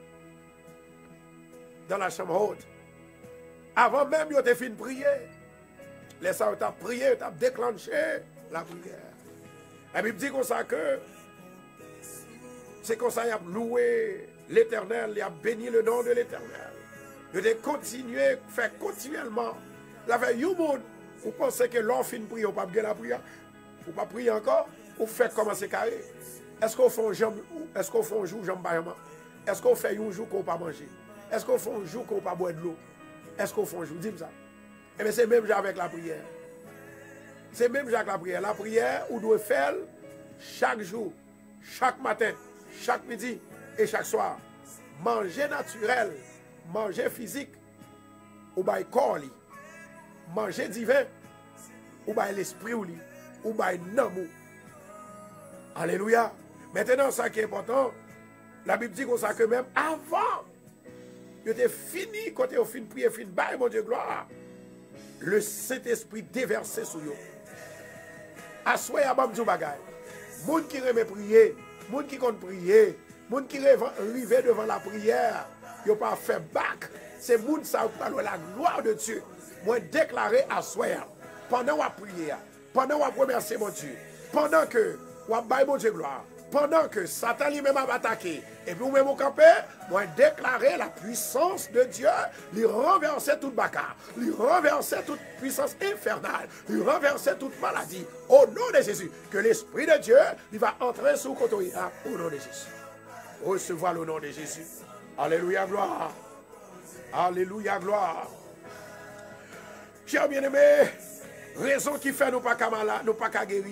dans la chambre haute. Avant même, ils ont fini de prier. Les gens ont prié, ils ont déclenché la prière. La Bible dit comme ça que c'est comme ça qu'il a loué l'Éternel, il a béni le nom de l'Éternel. Il a continué, fait continuellement. La veille, vous pensez que l'on finit de prier, vous ne pouvez pas la prière, vous ne pouvez pas prier encore, vous faites commencer carré. Est-ce qu'on fait un jour, est-ce qu'on fait un jour, jambe est-ce qu'on fait un jour qu'on ne peut pas manger? Est-ce qu'on fait un jour qu'on ne peut pas boire de l'eau? Est-ce qu'on fait un jour? Dis-moi ça. Eh bien, c'est même avec la prière. C'est même avec la prière. La prière, vous devez faire chaque jour, chaque matin, chaque midi et chaque soir. Manger naturel, manger physique, ou bien corps, manger divin, ou bien l'esprit, ou bien l'amour. Alléluia. Maintenant, ça qui est important, la Bible dit qu'on sait que même avant, il était fini, quand il a fini de prier, fini de bailler, mon Dieu, gloire, le Saint-Esprit déversé sur eux. Assoyez à Bamdou Bagay. Moun qui remet prier, moun qui compte prier, moun qui arrive devant la prière, il n'a pas fait bac. C'est moun ça qui parle la gloire de Dieu. Moi déclaré assoyez pendant qu'on prier, pendant qu'on remercie mon Dieu, pendant que on baille mon Dieu gloire. Pendant que Satan lui-même a attaqué, et puis vous-même au campé, moi déclarer la puissance de Dieu, lui renverser toute bagarre, lui renverser toute puissance infernale, lui renverser toute maladie, au nom de Jésus, que l'Esprit de Dieu, il va entrer sous Kotoïa, au nom de Jésus. Recevoir le nom de Jésus. Alléluia, gloire. Alléluia, gloire. Chers bien-aimés, raison qui fait nous pas qu'à malade, nous pas qu'à guérir.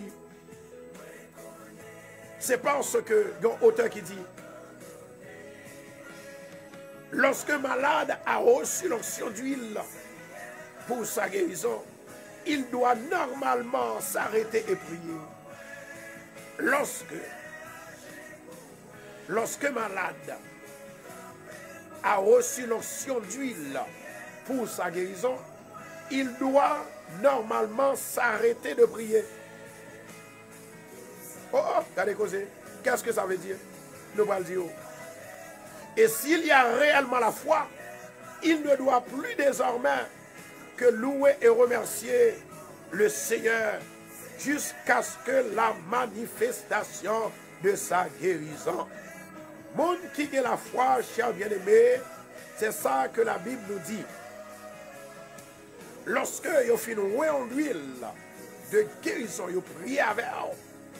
C'est parce que, il y a un auteur qui dit, lorsque un malade a reçu l'onction d'huile pour sa guérison, il doit normalement s'arrêter et prier. Lorsque, lorsque un malade a reçu l'onction d'huile pour sa guérison, il doit normalement s'arrêter de prier. Oh, oh, regardez causer. Qu'est-ce que ça veut dire? Nous allons le dire. Et s'il y a réellement la foi, il ne doit plus désormais que louer et remercier le Seigneur jusqu'à ce que la manifestation de sa guérison. Monde qui a la foi, cher bien-aimé, c'est ça que la Bible nous dit. Lorsque vous finissez en l'huile de guérison, vous priez avec eux.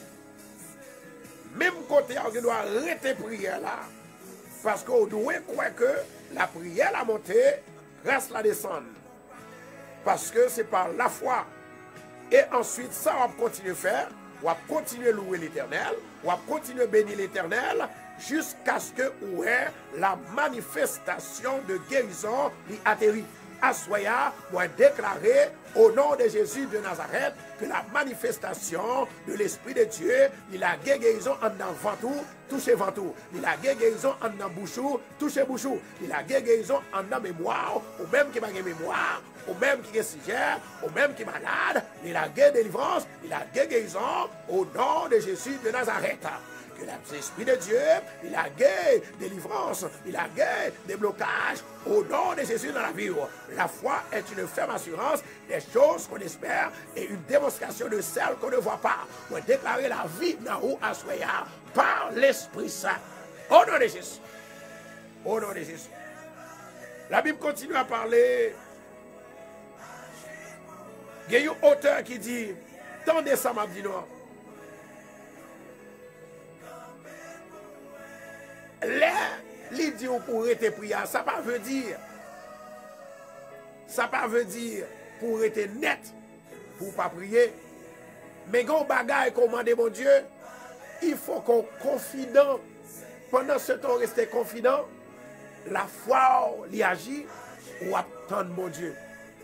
Même côté, on doit arrêter la prière là. Parce qu'on doit croire que la prière la montée reste la descendre. Parce que c'est par la foi. Et ensuite, ça, on va continuer à faire. On va continuer à louer l'Éternel. On va continuer à bénir l'Éternel. Jusqu'à ce que ouais, la manifestation de guérison lui atterrit. Assoya, moi déclarer au nom de Jésus de Nazareth que la manifestation de l'Esprit de Dieu, il a guérison en dans ventou, touché ventou. Il a guérison en dans bouchou, touché bouchou. Il a guérison en dans mémoire, ou même qui n'a pas mémoire, ou même qui est sujet, ou même qui est malade. Il a guéri délivrance, il a guérison au nom de Jésus de Nazareth. Que l'Esprit de Dieu, il a guéri délivrance, il a guéri des blocages au nom de Jésus dans la vie. La foi est une ferme assurance des choses qu'on espère et une démonstration de celles qu'on ne voit pas. Pour déclarer la vie dans où à Soya par l'Esprit Saint. Au nom de Jésus. Au nom de Jésus. La Bible continue à parler. Il y a un auteur qui dit, tendez ça m'a dit non. dit pour arrêter prière, ça pas veut dire. Ça pas veut dire pour être net, pour pas prier. Mais quand bagaille commande mon Dieu, il faut qu'on confident. Pendant ce temps, rester confident. La foi, l'y agit, ou attendre mon Dieu.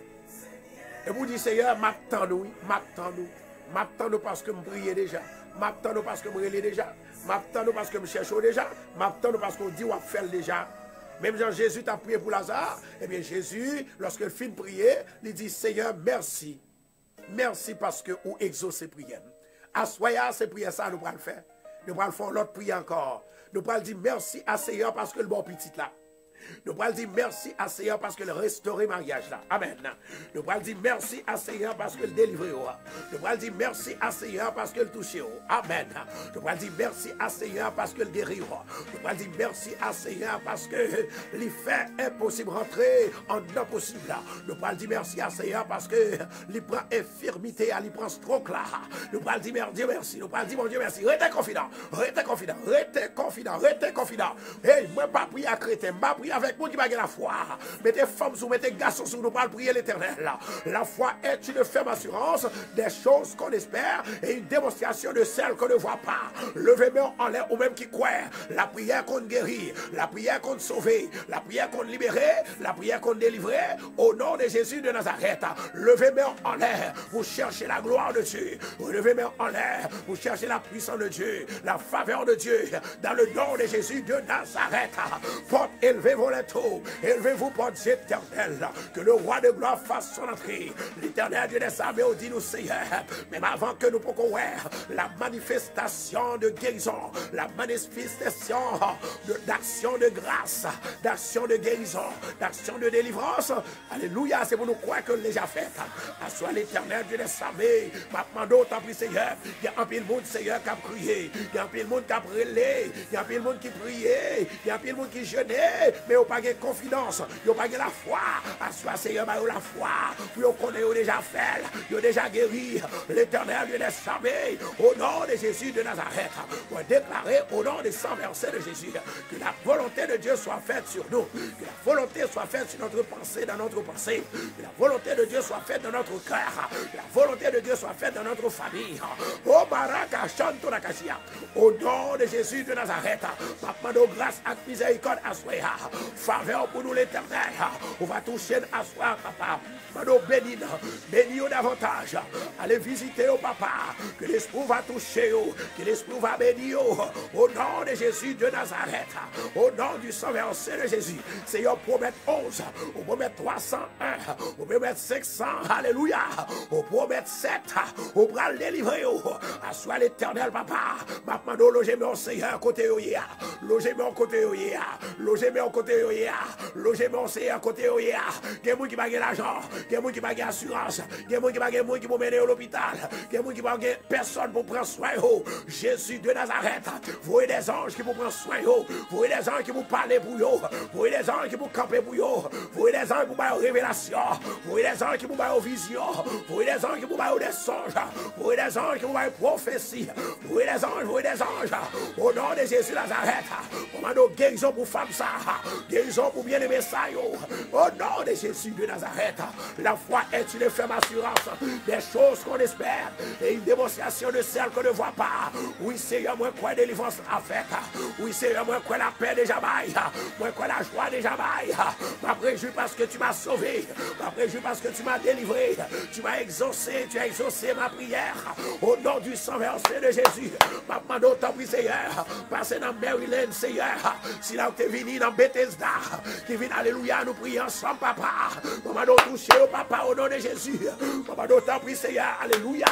Et vous dites, Seigneur, m'attends-nous, m'attends-nous, m'attends-nous parce que je prie déjà, m'attends-nous parce que je relais déjà, m'attends-nous parce que je cherche déjà, m'attends-nous parce qu'on dit, on fait déjà. Même Jean Jésus t'a prié pour Lazare, et bien Jésus, lorsqu'il finit de prier, il dit, Seigneur, merci. Merci parce que vous exaucez prière. À soya, c'est prière ça, nous pourrons le faire. Nous pourrons faire l'autre prière encore. Nous pourrons dire merci à Seigneur parce que le bon petit là. Nous pourrons dire merci à Seigneur parce que le restauré mariage là. Amen. Nous pourrons dire merci à Seigneur parce que le délivré. Nous pourrons dire merci à Seigneur parce que le touché. Amen. Nous pourrons dire merci à Seigneur parce que le guéri. Nous pourrons dire merci à Seigneur parce que les faits impossibles rentrer en impossible. Nous pourrons dire merci à Seigneur parce que il prend infirmité, il prend stroke là. Nous pourrons dire Dieu merci. Nous pourrons dire mon Dieu merci. Restez confident. Restez confident. Restez confident. Restez confident. Hey, moi pas prier à chrétien, pas prier avec moi qui va la foi. Mettez femmes sous, mettez garçons sous, nous parlons prier l'Éternel. La foi est une ferme assurance des choses qu'on espère et une démonstration de celles qu'on ne voit pas. Levez-moi en l'air ou même qui croient. La prière qu'on guérit, la prière qu'on sauve, la prière qu'on libère, la prière qu'on délivre. Au nom de Jésus de Nazareth, levez-moi en l'air. Vous cherchez la gloire de Dieu. Levez-moi en l'air. Vous cherchez la puissance de Dieu, la faveur de Dieu. Dans le nom de Jésus de Nazareth, porte élevée voletto, élevez-vous portes éternelles, que le roi de gloire fasse son entrée. L'Éternel Dieu des armées dit nous Seigneur, même avant que nous puissions voir la manifestation de guérison, la manifestation d'action de, de grâce, d'action de guérison, d'action de délivrance. Alléluia, c'est pour nous croire que déjà fait. Assois l'Éternel Dieu des armées, ma demande tant pis Seigneur, il y a un peu de monde Seigneur qui a prié, il y a un peu de monde qui a brûlé, il y a un peu de monde qui priait, il y a un peu de monde qui jeûnait, mais vous n'avez pas de confidence, vous n'avez pas de la foi. Assois Seigneur, vous la foi, vous connaissez déjà fait, vous déjà guéri. L'Éternel Dieu des armées, au nom de Jésus de Nazareth, vous déclarez au nom des cent versets de Jésus que la volonté de Dieu soit faite sur nous, que la volonté soit faite sur notre pensée, dans notre pensée, que la volonté de Dieu soit faite dans notre cœur, que la volonté de Dieu soit faite dans notre famille. Oh Baraka Chanto Nakashia, au nom de Jésus de Nazareth, papa de grâce et miséricorde à soi, faveur pour nous l'Éternel, on va toucher à soi, papa. Mano bénis, bénis davantage. Allez visiter au papa, que l'esprit va toucher, que l'esprit va bénir au nom de Jésus de Nazareth, au nom du sang versé de Jésus. Seigneur, promet onze, on promet trois cent un, on promet cinq cents, alléluia, on promet sept, on prend le délivrer, à soi l'Éternel, papa. Maintenant, logez-moi, Seigneur, côté Oya, logez-moi, côté Oya, logez-moi, côté Oya, logez-moi, Seigneur, côté Oya. Il y a des gens qui n'ont pas l'argent. Il y a des gens qui n'ont pas d'assurance, il y a des gens qui n'ont pas qui vont mener à l'hôpital, il y a des gens qui n'ont pas personne pour prendre soin. Jésus de Nazareth, vous voyez des anges qui vous prennent soin, vous voyez des anges qui vous parlent pour vous, vous voyez des anges qui vous campent pour vous, vous voyez des anges qui vous donnent révélation, vous voyez des anges qui vous donnent vision, vous voyez des anges qui vous donnent des songes, vous voyez des anges qui vous donnent prophétie, vous voyez des anges, vous voyez des anges, au nom de Jésus de Nazareth, on m'a donné guérison pour femme ça, guérison pour bien-aimé ça, au nom de Jésus de Nazareth. La foi est une ferme assurance des choses qu'on espère et une démonstration de celles qu'on ne voit pas. Oui, Seigneur, moi, quoi délivrance a fait. Oui, Seigneur, moi, quoi la paix déjà baille. Moi, quoi la joie déjà baille. Ma préjure parce que tu m'as sauvé. Ma préjure parce que tu m'as délivré. Tu m'as exaucé. Tu as exaucé ma prière. Au nom du sang versé de Jésus. Ma demande autant prie, Seigneur. Passez dans Maryland, Seigneur. Si là, tu es venu dans Bethesda, qui vient, alléluia, nous prions ensemble, papa. Maman, nous toucher au papa au nom de Jésus. Maman, nous t'en prie, Seigneur. Alléluia.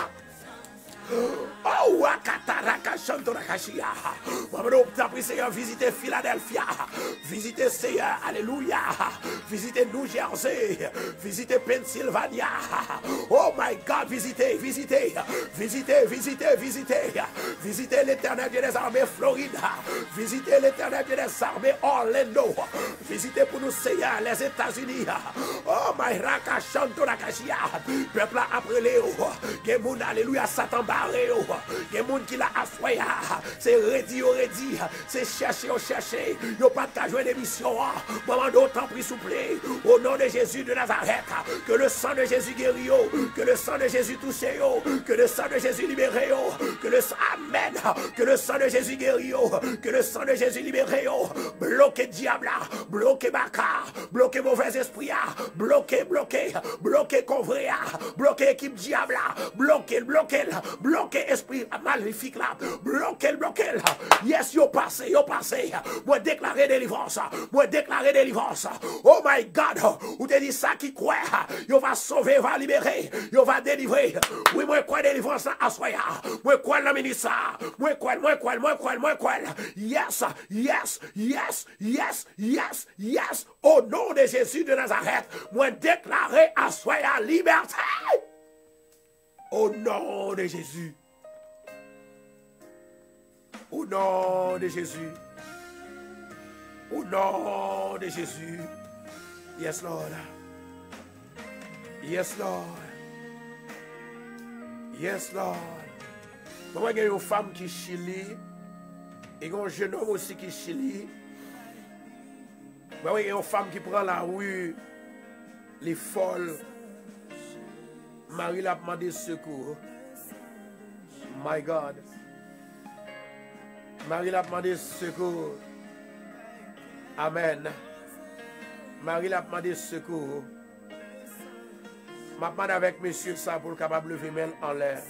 Oh, Akataraka Chantorakashia. Maman, nous t'en prie, Seigneur, visitez Philadelphia. Visitez, Seigneur. Alléluia. Visitez New Jersey. Visitez Pennsylvania. Oh, my God, visiter, visiter, visiter, visiter, visiter, visiter l'Éternel Dieu des armées Florida, visiter l'Éternel Dieu des armées Orlando, visiter pour nous Seigneur les États-Unis. Oh my raka chanto la kashia, peuple après Léo, gen moun alléluia Satan barré, gen moun qui l'a assoya, c'est ready ou ready, c'est chercher ou chercher, yo pas de jouer des missions, maman d'autant pris souple, au nom de Jésus de Nazareth, que le sang de Jésus guérit, que le sang de Jésus touche, que le sang de Jésus libère, que le sang, amen, que le sang de Jésus guérit, que le sang de Jésus libère, bloquez diable, bloquez baka, bloquez mauvais esprit, bloquez, bloquez, bloquez convria, bloquez équipe diable, bloquez, bloquez, bloquez esprit maléfique là, bloquez, bloquez, yes, yo passé, yo passé, moi déclarer délivrance, moi déclarer délivrance, oh my God, ou te dit ça qui croit, yo va sauver, va libérer, yo va délivrer, oui, moi quoi délivrance à soya, moi quoi la ministre, moi quoi, moi quoi, moi quoi, moi quoi, yes, yes, yes, yes, yes, yes, au nom de Jésus de Nazareth, moi déclarer à soya liberté, au nom de Jésus, au nom de Jésus, au nom de Jésus, yes Lord, yes Lord, yes Lord. Moi, il y a une femme qui chili, et il y a un jeune homme aussi qui chili. Il y a une femme qui prend la rue, les folles. Marie l'a demandé secours. My God. Marie l'a demandé secours. Amen. Marie l'a demandé secours. Je demande avec monsieur ça pour le capable de lever main en l'air.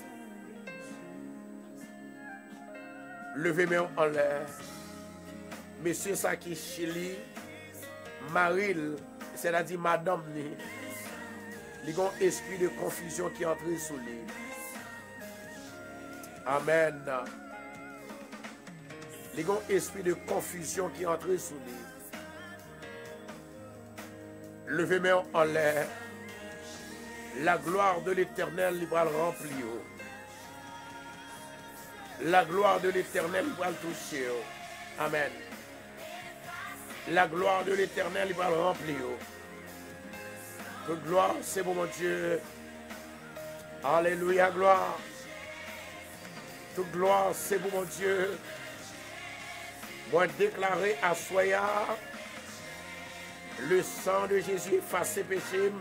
Lever main en l'air. Monsieur ça qui chili. Maril, c'est-à-dire madame, il y a un esprit de confusion qui est entré sous lui. Amen. Il y a un esprit de confusion qui est entré sous lui. Levez main en l'air. La gloire de l'Éternel va le remplir. La gloire de l'Éternel va le toucher. Amen. La gloire de l'Éternel va le remplir. Toute gloire, c'est pour mon Dieu. Alléluia, gloire. Toute gloire, c'est pour mon Dieu. Moi, déclarer à Soya, le sang de Jésus efface ses péchés.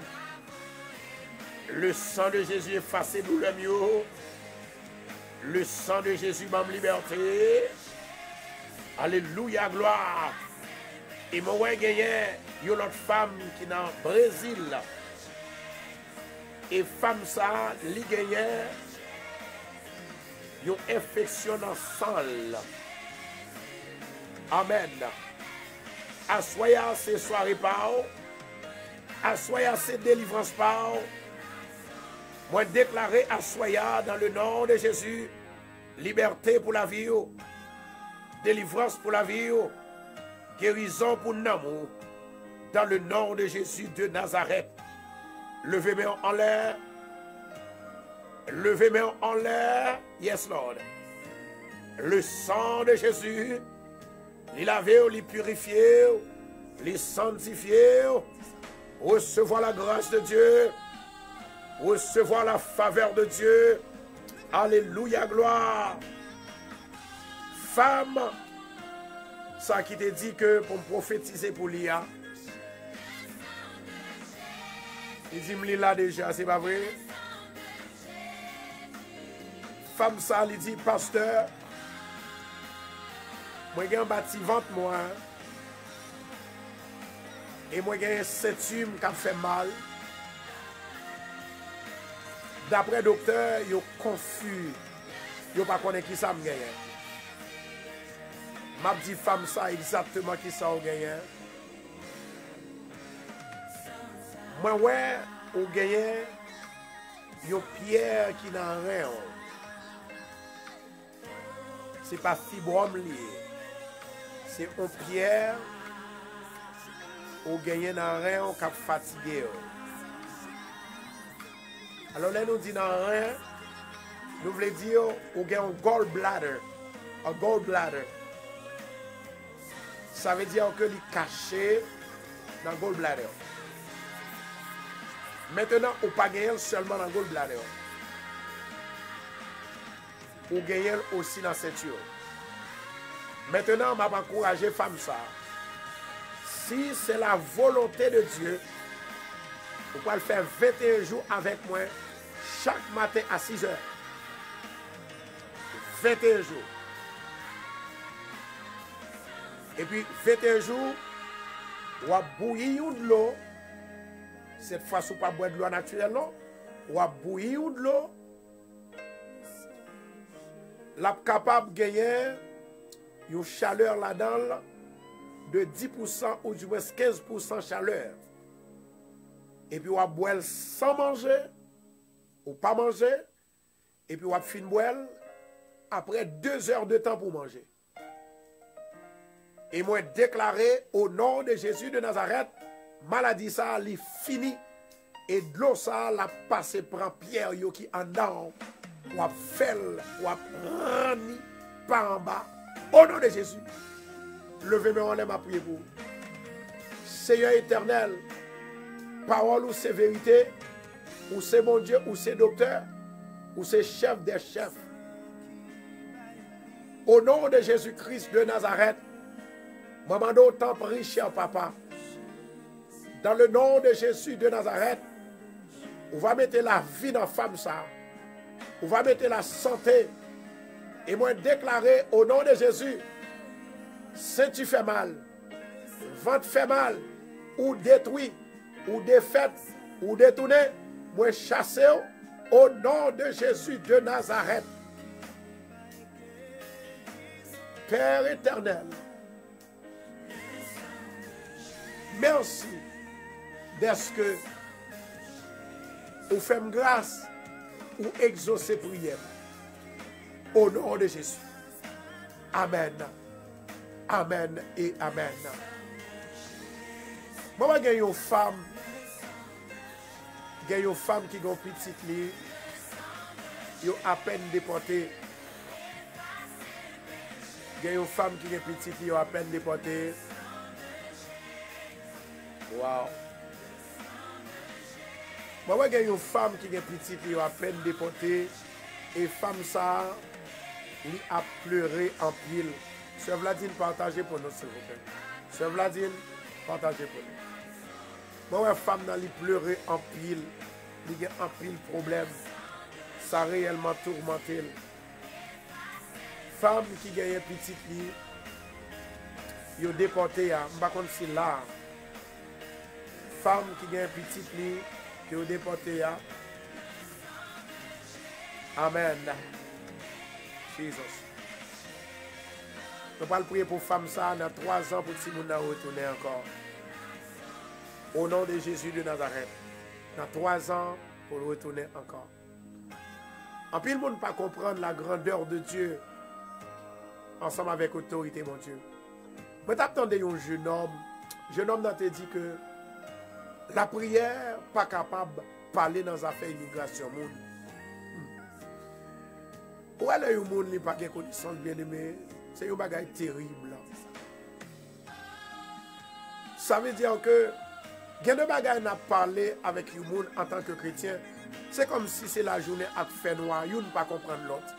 Le sang de Jésus efface ses douleurs. Le sang de Jésus m'en liberté. Alléluia, gloire. Et moi, il y a une autre femme qui est dans le Brésil. Et femme ça, elle a une infection dans le sang. Amen. Assoya, c'est soirée par. Assoya, c'est délivrance par. Moi, déclarer Assoya dans le nom de Jésus. Liberté pour la vie. Délivrance pour la vie. Guérison pour l'amour. Dans le nom de Jésus de Nazareth. Levez main en l'air. Levez main en l'air. Yes, Lord. Le sang de Jésus. Les laver, les purifier, les sanctifier. Recevoir la grâce de Dieu. Recevoir la faveur de Dieu. Alléluia, gloire. Femme, ça qui te dit que pour me prophétiser pour l'I A. Il dit, me là déjà, c'est pas vrai? Femme, ça, il dit, pasteur, moi, j'ai un bâti ventre, moi. Et moi, j'ai un septum qui a fait mal. D'après le docteur, il est confus. Il ne pas connaît qui ça me gagne. M'a dit femme ça exactement qui ça au gagne. Moi ouais, au gagne une pierre qui n'a rien. C'est pas fibrome lié. C'est une pierre au gagne n'a rien qui fatigué. Alors là, nous dit dans rien, nous voulons dire, ou gain un gallbladder. Un gallbladder. Ça veut dire que est caché dans le gallbladder. Maintenant, ou pas gagner seulement dans le gallbladder. Ou gagner aussi dans la ceinture. Maintenant, je vais encourager les femmes ça. Si c'est la volonté de Dieu, vous pouvez le faire vingt et un jours avec moi, chaque matin à six heures. vingt et un jours. Et puis, vingt et un jours, vous avez bouillir de l'eau. Cette fois, vous ne pas boire de l'eau naturelle, non. Vous avez bouillir de l'eau. La capable de gagner une chaleur là-dedans de dix pour cent ou du moins quinze pour cent chaleur. Et puis, vous avez boire sans manger, ou pas manger. Et puis, vous avez fini boire après deux heures de temps pour manger. Et moi, déclaré au nom de Jésus de Nazareth, maladie ça, li fini. Et de l'eau ça, la passe prend pierre yo qui en dedans. Ou a fait, ou a rani par en bas. Au nom de Jésus. Levez-moi en l'air, ma prière pour vous. Seigneur éternel, parole ou c'est vérité, ou c'est mon Dieu, ou c'est docteur, ou c'est chef des chefs. Au nom de Jésus-Christ de Nazareth, maman d'autant prie, cher papa. Dans le nom de Jésus de Nazareth, on va mettre la vie dans la femme ça. On va mettre la santé. Et moi déclarer au nom de Jésus, si tu fais mal, ventre fait mal, ou détruit, ou défaite, ou détourné, moi chasser au nom de Jésus de Nazareth. Père éternel, merci d'est-ce que vous faites grâce ou exaucer prière. Au nom de Jésus. Amen. Amen et amen. Moi, j'ai une femme, j'ai une femme qui a une petite fille, qui a à peine déportée. J'ai une femme qui a une petite fille, qui a à peine déportée. Wow. Moi, j'ai une femme qui a une petite fille, qui a à peine déportée. Et femme ça, il a pleuré en pile. Sœur Vladine, partagez pour nous, s'il vous plaît. Sœur Vladine, partagez pour nous. Moi, femme n'a pleuré en pile. Il y a un pile problème. Ça a réellement tourmenté. Femme qui gagne une petite fille, il a déporté. Je ne sais pas si là. Femme qui gagne une petite fille, qui a déporté. Amen. Jesus. Nous allons prier pour femme ça dans trois ans pour que nous retourner encore. Au nom de Jésus de Nazareth. Dans trois ans pour retourner encore. En plus, le monde ne peut pas comprendre la grandeur de Dieu ensemble avec autorité, mon Dieu. Mais t'attendais un jeune homme. Jeune homme te dit que la prière pas capable de parler dans les affaires d'immigration. Ou alors, il y a des gens qui n'ont pas de connaissance bien-aimée. C'est un bagage terrible. Ça veut dire que, il y a des bagages n'a parlé avec les gens en tant que chrétien. C'est comme si c'est la journée à fait noir. Ils ne pas comprendre l'autre.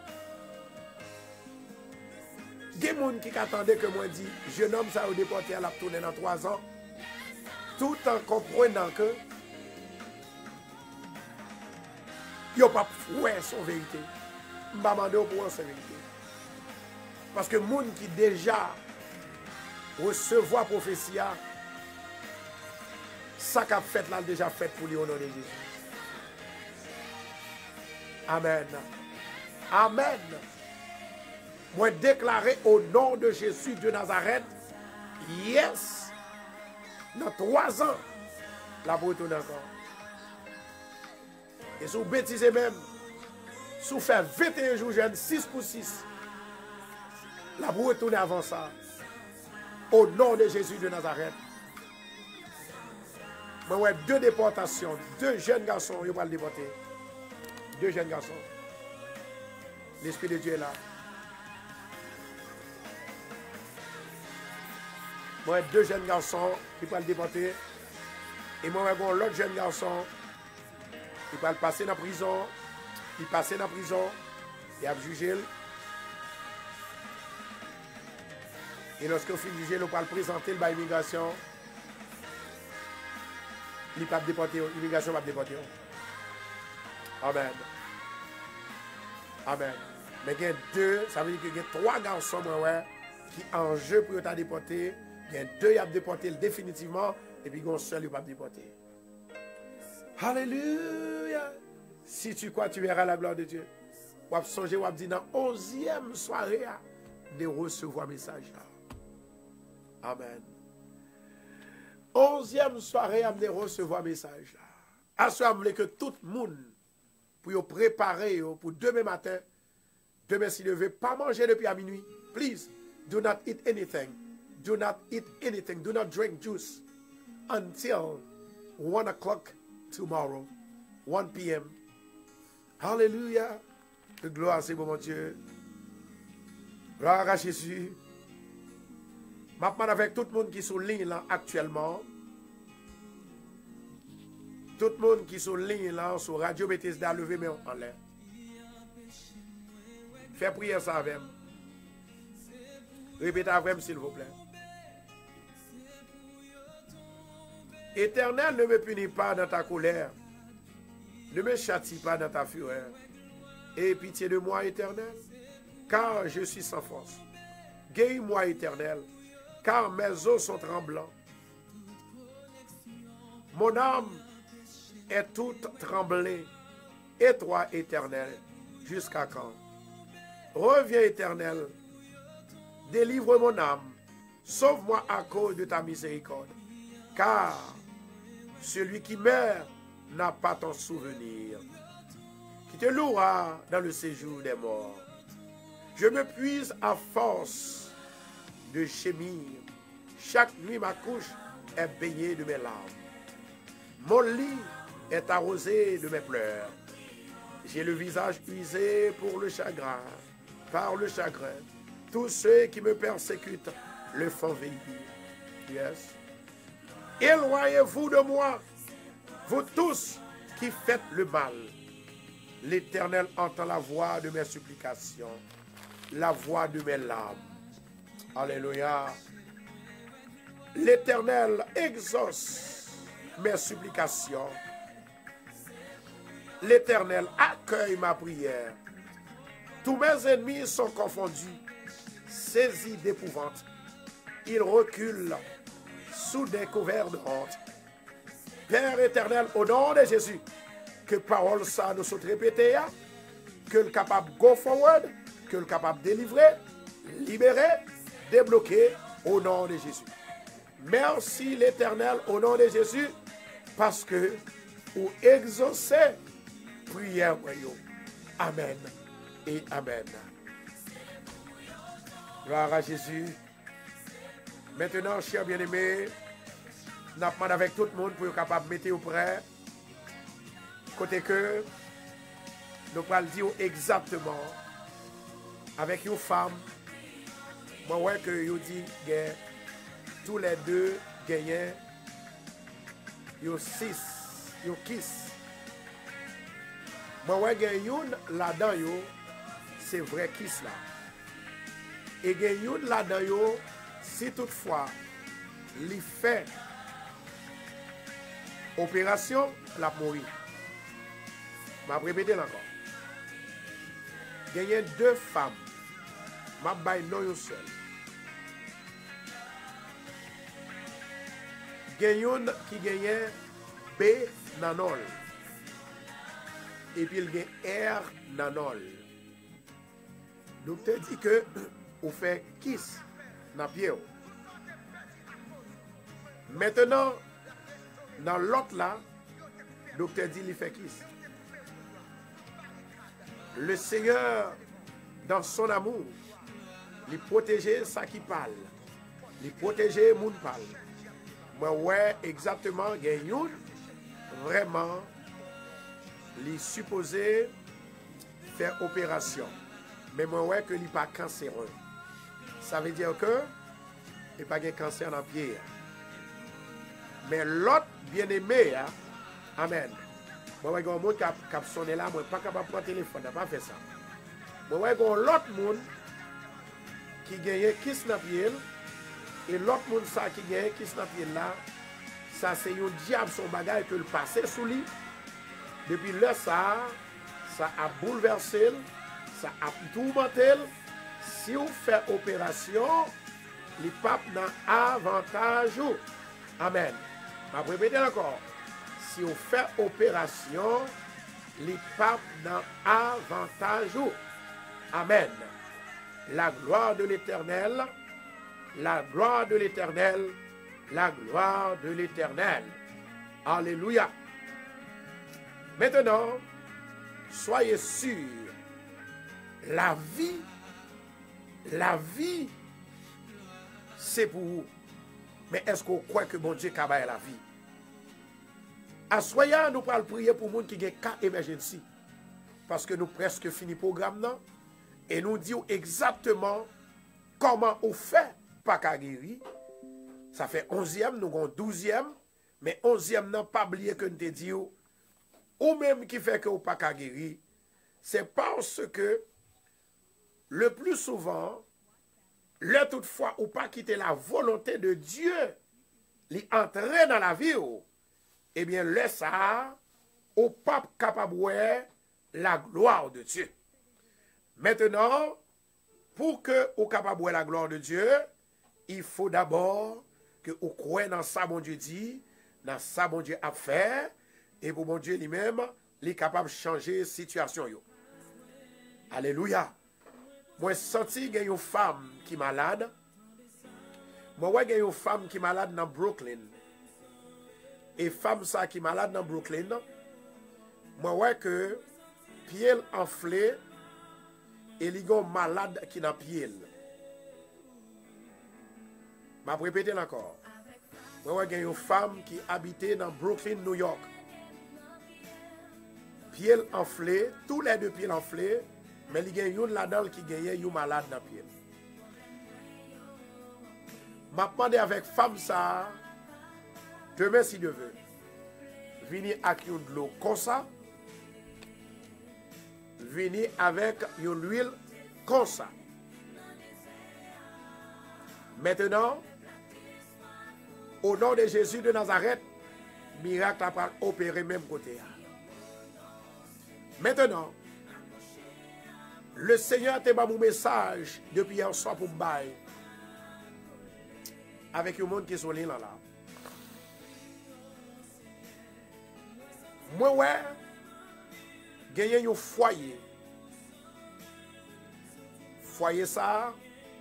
Il y a des gens qui attendaient que moi dis, jeune homme, ça a déporté à la tournée dans trois ans. Tout en comprenant que, il n'y a pas fouet son vérité. Je vais demander pour sa vérité. Parce que les gens qui déjà recevoir la prophétie, ça qu'a fait là déjà fait pour lui au nom de Jésus. Amen. Amen. Moi déclarer au nom de Jésus de Nazareth, yes, dans trois ans, la retourne encore. Et si vous bêtisez même, si vous faites vingt et un jours jeune, six pour six, la retourne avant ça. Au nom de Jésus de Nazareth. Moi, ouais, deux déportations, deux jeunes garçons, ils vont le déporter. deux jeunes garçons. L'Esprit de Dieu est là. Moi, deux jeunes garçons qui peuvent le déporter. Et moi, j'ai l'autre jeune garçon qui peut le passer dans la prison. Il passe dans la prison. Il a jugé. Et lorsqu'on finit de juger, on peut le présenter à l'immigration. Il ne peut pas déporter. L'immigration ne va pas déporter. Amen. Amen. Mais il y a deux, ça veut dire qu'il y a trois garçons ouais, qui en jeu pour être déportés. Il y a deux qui ont déporté définitivement. Et puis il y a un seul qui ne va pas déporter. Alléluia. Si tu crois, tu verras la gloire de Dieu. Ou à songer, ou à dire dans onzième soirée de recevoir message. Amen. Onzième soirée de recevoir message. À ce moment que tout le monde pour préparer pour demain matin, demain s'il ne veut pas manger depuis à minuit, please do not eat anything. Do not eat anything. Do not drink juice until one o'clock tomorrow, one p m Hallelujah. De gloire, c'est bon, mon Dieu. Gloire à Jésus. Je parle avec tout le monde qui est sur ligne là actuellement. Tout le monde qui est sur ligne là, sur Radio Bethesda, levez mes mains en l'air. Fais prière ça avec moi. Répétez avec moi, s'il vous plaît. Éternel, ne me punis pas dans ta colère. Ne me châtie pas dans ta fureur. Aie pitié de moi, Éternel, car je suis sans force. Guéris-moi, Éternel, car mes os sont tremblants. Mon âme est toute tremblée. Et toi, Éternel, jusqu'à quand? Reviens, Éternel, délivre mon âme. Sauve-moi à cause de ta miséricorde. Car celui qui meurt n'a pas ton souvenir, qui te louera dans le séjour des morts. Je me puise à force de gémir. Chaque nuit, ma couche est baignée de mes larmes. Mon lit est arrosé de mes pleurs. J'ai le visage usé pour le chagrin, par le chagrin. Tous ceux qui me persécutent le font vieillir. Yes. Éloignez-vous de moi, vous tous qui faites le mal. L'Éternel entend la voix de mes supplications, la voix de mes larmes. Alléluia. L'Éternel exauce mes supplications. L'Éternel accueille ma prière. Tous mes ennemis sont confondus, saisis d'épouvante. Ils reculent sous des couverts de honte. Père éternel, au nom de Jésus, que parole ça nous soit répétée, que le capable go forward, que le capable délivrer, libérer, débloquer, au nom de Jésus. Merci l'Éternel, au nom de Jésus, parce que vous exaucez prière. Amen et amen. Gloire à Jésus. Maintenant, chers bien-aimés, nous demandons avec tout le monde pour être capable de mettre au prêt. Côté que nous allons dire exactement avec une femme. Moi, ouais, que vous dit que tous les deux gagnent, vous six, vous kiss. Moi, ouais, gagnent là-dedans, c'est vrai kiss là. Et gagnent là-dedans, si toutefois, les fait opération, la mourir. Je vais répéter encore. Il y a deux femmes. Je vais vous dire seul. Il y a une qui gagne B nanol. Et puis il y a R nanol. Donc, tu dis que vous faites kiss dans le pied. Maintenant, dans l'autre là, le docteur dit qu'il fait kiss. Le Seigneur, dans son amour, il protégeait ça qui parle. Il protégeait mon parle. Moi, ouais, exactement, il y a une vraiment, il supposé fait opération. Mais moi, ouais, que il n'est pas cancéreux. Ça veut dire que il n'y a pas de cancer dans le pied. Mais l'autre bien-aimé, hein, amen. Moi, ouais, un monde qui a sonné là, moi, je ne suis pas capable de prendre le téléphone, je n'ai pas fait ça. Moi, ouais, l'autre monde qui gagne qui dans le pied, et l'autre monde ça qui gagne qui dans le pied là, ça c'est un diable, son bagage que le passé sous lui. Depuis là, ça, ça a bouleversé, ça a tourmenté. Si vous faites opération, les papes n'ont avantage. Amen. Je vais répéter encore. Si vous faites opération, les papes n'ont avantage. Amen. La gloire de l'Éternel, la gloire de l'Éternel, la gloire de l'Éternel. Alléluia. Maintenant, soyez sûrs, la vie, la vie, c'est pour vous. Mais est-ce qu'on croit que bon Dieu cabaye la vie? À soya, nous allons prier pour les gens qui ont un cas emergency. Parce que nous presque fini le programme, non? Et nous disons exactement comment on fait pas qu'à guérir. Ça fait onzième, nous avons douzième, mais onzième, n'a pas oublié que nous te dit, ou même qui fait que vous pas qu'à guérir, c'est parce que le plus souvent, là toutefois, ou pas quitter la volonté de Dieu, l'y entrer dans la vie, eh bien, là ça, ou pas capable de voir la gloire de Dieu. Maintenant, pour que vous capable de voir la gloire de Dieu, il faut d'abord que vous croyez dans ça, mon Dieu dit, dans ça, mon Dieu a fait, et pour mon Dieu lui-même, il est capable de changer la situation. Yo. Alléluia. Moi, senti qu'il y a une femme qui est malade. Moi, il y a une femme qui est malade dans Brooklyn. Et femme ça qui est malade dans Brooklyn, moi, ouais que pied enflé, et il y a un malade qui est dans pied. Je vais répéter encore. Moi, il y a une femme qui habitait dans Brooklyn, New York. Pied enflé, tous les deux pieds enflés, mais il y a une là-dedans qui gagne une malade dans le pied. Je vais demander avec femme ça, demain si Dieu veut, venir avec une de l'eau comme ça, venir avec une huile comme ça. Maintenant, au nom de Jésus de Nazareth, miracle va opérer même côté. Maintenant, le Seigneur t'a donné mon message depuis hier soir pour me bailler. Avec le monde qui sont là. là. Moi, ouais, gagné un foyer. Foyer ça,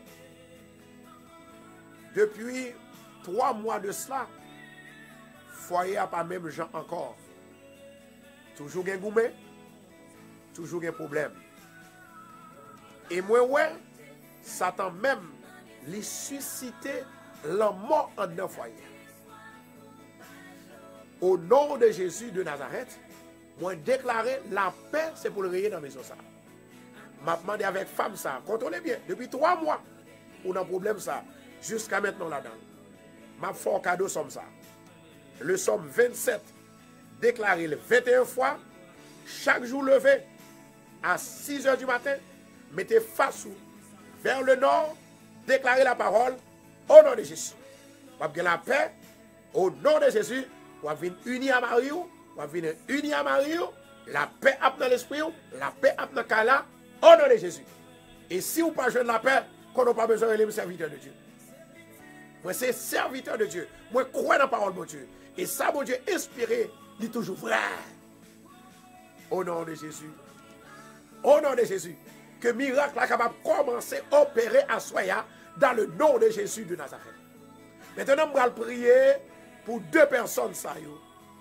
depuis trois mois de cela, foyer n'a pas même gens encore. Toujours un gourmet, toujours un problème. Et moi, ouais, Satan même les susciter la mort en un foyer. Au nom de Jésus de Nazareth, moi déclarer la paix, c'est pour le rayer dans la maison ça. M'a demandé avec femme ça, contrôlez bien, depuis trois mois, on a un problème ça, jusqu'à maintenant là-dedans. M'a fait un cadeau somme ça. Le somme vingt-sept, déclaré le vingt et un fois, chaque jour levé, à six heures du matin, mettez face vers le nord, déclarez la parole au nom de Jésus. Vous avez la paix au nom de Jésus. Vous avez unis à Marie, vous avez unis à Marie, la paix a dans l'esprit, la paix a dans le cas au nom de Jésus. Et si vous n'avez pas la paix, qu'on n'a pas besoin de serviteur de Dieu. Moi, c'est serviteur de Dieu. Moi, je crois dans la parole de Dieu. Et ça, mon Dieu, inspiré, il est toujours vrai. Au nom de Jésus. Au nom de Jésus. Que miracle est capable de commencer à opérer à Soya dans le nom de Jésus de Nazareth. Maintenant, je vais prier pour deux personnes. Ça, yo.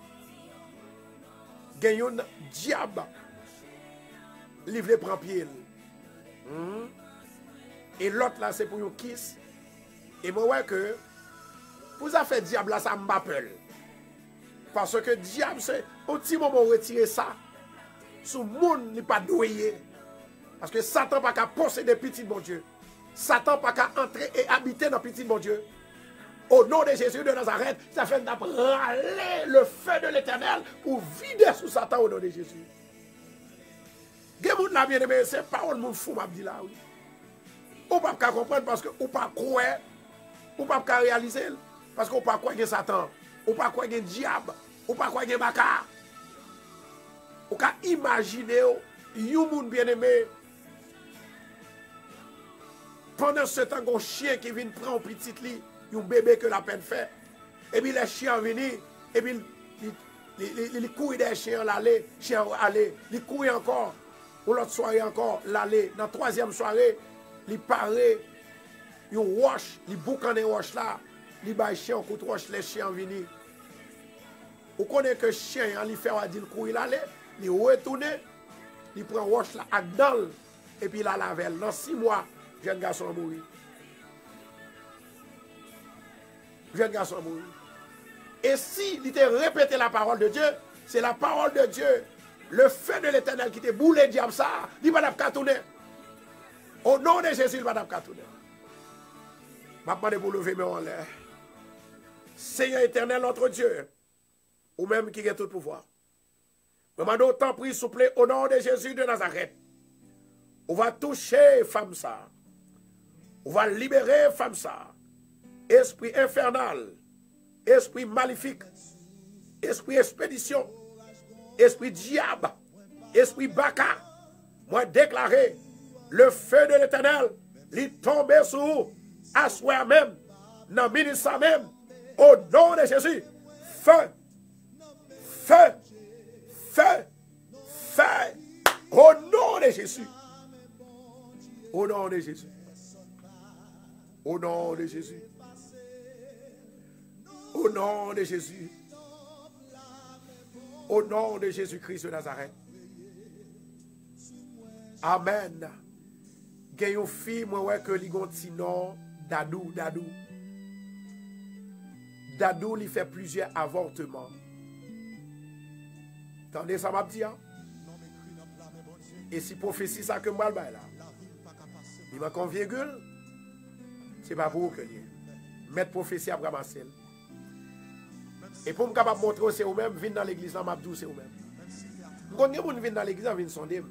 Il y a un diable. Livre prend pied. Hmm? Et l'autre là, c'est pour un kiss. Et moi, ouais que, vous avez fait diable là, ça m'appelle. Parce que diable, c'est, au petit moment, retirer ça, sous le monde n'est pas doué. Parce que Satan n'a pas qu'à posséder petit bon Dieu. Satan n'a pas qu'à entrer et habiter dans petit bon Dieu. Au nom de Jésus de Nazareth, ça fait râler le feu de l'Éternel pour vider sous Satan au nom de Jésus. Quelqu'un bien aimé, c'est parole mon fou m'a dit là oui. Ou pas qu'à comprendre parce que ou pas croire, ou pas qu'à réaliser parce qu'on pas croire que Satan, ou pas croire que diable, ou pas croire que baka. Ou qu'à imaginer you moun bien aimé pendant ce temps qu'on chien qui vient prendre un petit lit, un bébé que la peine fait, et puis les chiens viennent, et puis ils courent des chiens l'aller, chiens aller, ils courent encore, ou l'autre soirée encore, l'aller, dans la troisième soirée, ils parlent, ils wash, ils boucan des wash là, ils baillent chien, coup de wash, les chiens viennent. Vous connaissez que chien, il fait un dire courir l'aller, il retourne, il prend wash là, à dans, et puis il a la velle. Dans six mois, jeune garçon a mouru. Jeune garçon a mouru. Et si il t'a répété la parole de Dieu, c'est la parole de Dieu. Le feu de l'Éternel qui t'a boulé diable ça, il va pas tourner. Au nom de Jésus, il va pas tourner. Je vais vous lever mes en l'air. Seigneur éternel, notre Dieu, ou même qui a tout pouvoir. Je demande tant pris, s'il vous plaît, au nom de Jésus de Nazareth. On va toucher femme ça. On va libérer femme ça. Esprit infernal, esprit maléfique, esprit expédition, esprit diable, esprit baka. Moi déclarer le feu de l'Éternel, il tombe sur à soi même, dans le ministère même, au nom de Jésus. Feu, feu, feu, feu, au nom de Jésus. Au nom de Jésus. Au nom de Jésus. Au nom de Jésus. Au nom de Jésus-Christ de Nazareth. Amen. Gagne une fille, moi, ouais, que l'igantino, Dadou, Dadou. Dadou, il fait plusieurs avortements. Attendez, ça m'a dit, hein? Et si prophétie, ça que moi, là, il m'a qu'un virgule, c'est pas pour vous que lié. Mettre prophétie à ramasser. Et pour me capable montrer c'est vous-même, venir dans l'église, dans Mabdou, c'est vous-même. Quand vous venez dans l'église, vous venez sonder.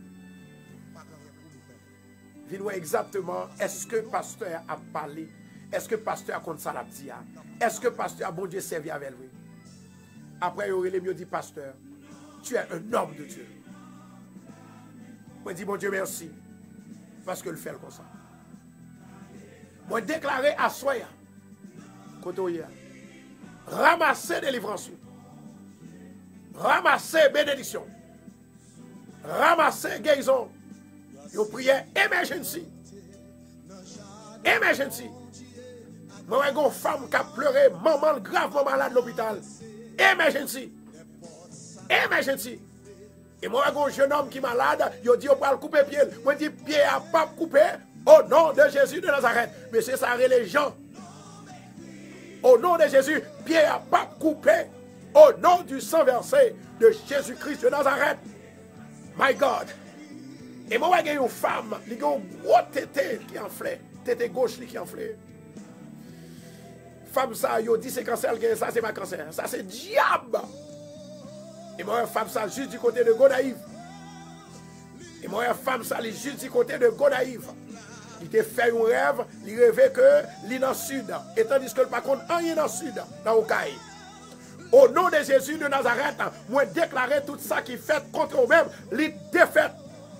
Venez voir exactement, est-ce que le pasteur a parlé? Est-ce que le pasteur a compté ça la dit? Est-ce que le pasteur a bon Dieu servi avec lui? Après, il aurait mieux dit, pasteur, tu es un homme de Dieu. Moi, je dis, bon Dieu, merci. Parce que le fait comme ça. Moi, déclarer à soi, côté ramasser délivrance, ramasser bénédiction, ramasser guérison, une prière emergency. Emergency. Moi, j'ai une femme qui a pleuré, maman gravement malade à l'hôpital. Emergency. Emergency. Et moi, j'ai un jeune homme qui est malade, il dit, on va le couper pied. Moi, je dis, pied à pas couper au nom de Jésus de Nazareth. Mais c'est ça, les gens. Au nom de Jésus, pied à pas couper au nom du sang versé de Jésus-Christ de Nazareth. My God. Et moi, j'ai une femme, qui a un gros tété qui enflé. Tété gauche qui enflé. Femme, ça, yo dit c'est cancer, ça, c'est pas cancer. Ça, c'est diable. Et moi, femme, ça, juste du côté de Gonaïve. Et moi, femme, ça, juste du côté de Gonaïve. Il te fait un rêve, il rêvait que il est dans le sud. Et tandis que le par contre, il est dans le sud, dans Okaï. Au nom de Jésus de Nazareth, moi, déclarer tout ça qui fait contre eux-mêmes, les défaites.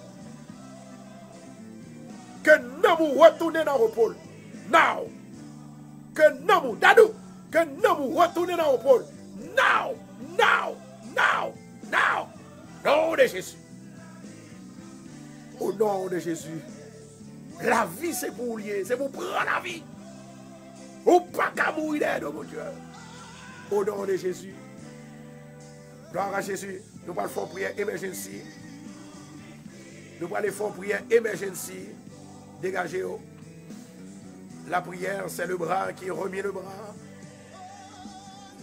Que nous nous retournons dans le repos. Now. Que nous nous, Dadou, que nous nous retournons dans le repos. Now, now, now, now. Au nom de Jésus. Au nom de Jésus. La vie, c'est pour lier, c'est pour prendre la vie. Ou pas qu'à mourir d'aide, mon Dieu. Au nom de Jésus. Gloire à Jésus. Nous allons faire prière emergency. Nous allons faire prière emergency. Dégagez-vous. La prière, c'est le bras qui remet le bras.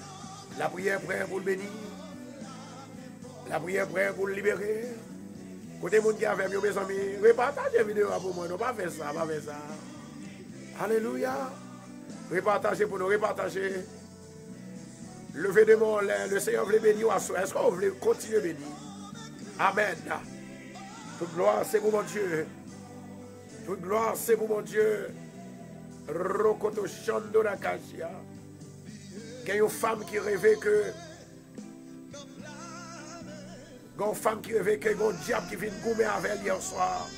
La prière prête pour le bénir. La prière prête pour le libérer. Côté monde qui a fait, mes amis, repartagez la vidéo pour moi. Non, pas faire ça, pas faire ça. Alléluia. Repartagez pour nous, repartagez. Levez de mon l'air, le Seigneur veut bénir à soi. Est-ce qu'on veut continuer à bénir? Amen. Toute gloire, c'est pour mon Dieu. Toute gloire, c'est pour mon Dieu. Rokoto Shando Nakashia. Il y a une femme qui rêvait que. Il y a une femme qui rêvait que il y a un diable qui vient goumer avec elle hier soir.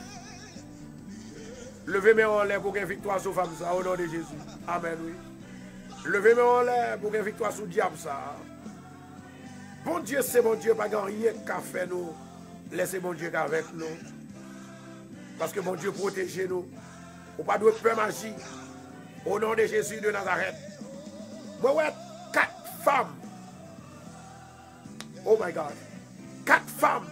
Levez-moi en l'air pour une victoire sur femme ça, au nom de Jésus. Amen, oui. Levez-moi en l'air pour une victoire sur le diable ça. Bon Dieu, c'est bon Dieu, pas rien qu'à faire nous. Laissez bon Dieu avec nous. Parce que bon Dieu protège nous. On pas de peur magie. Au nom de Jésus de Nazareth. Moi, ouais, quatre femmes. Oh my God. Quatre femmes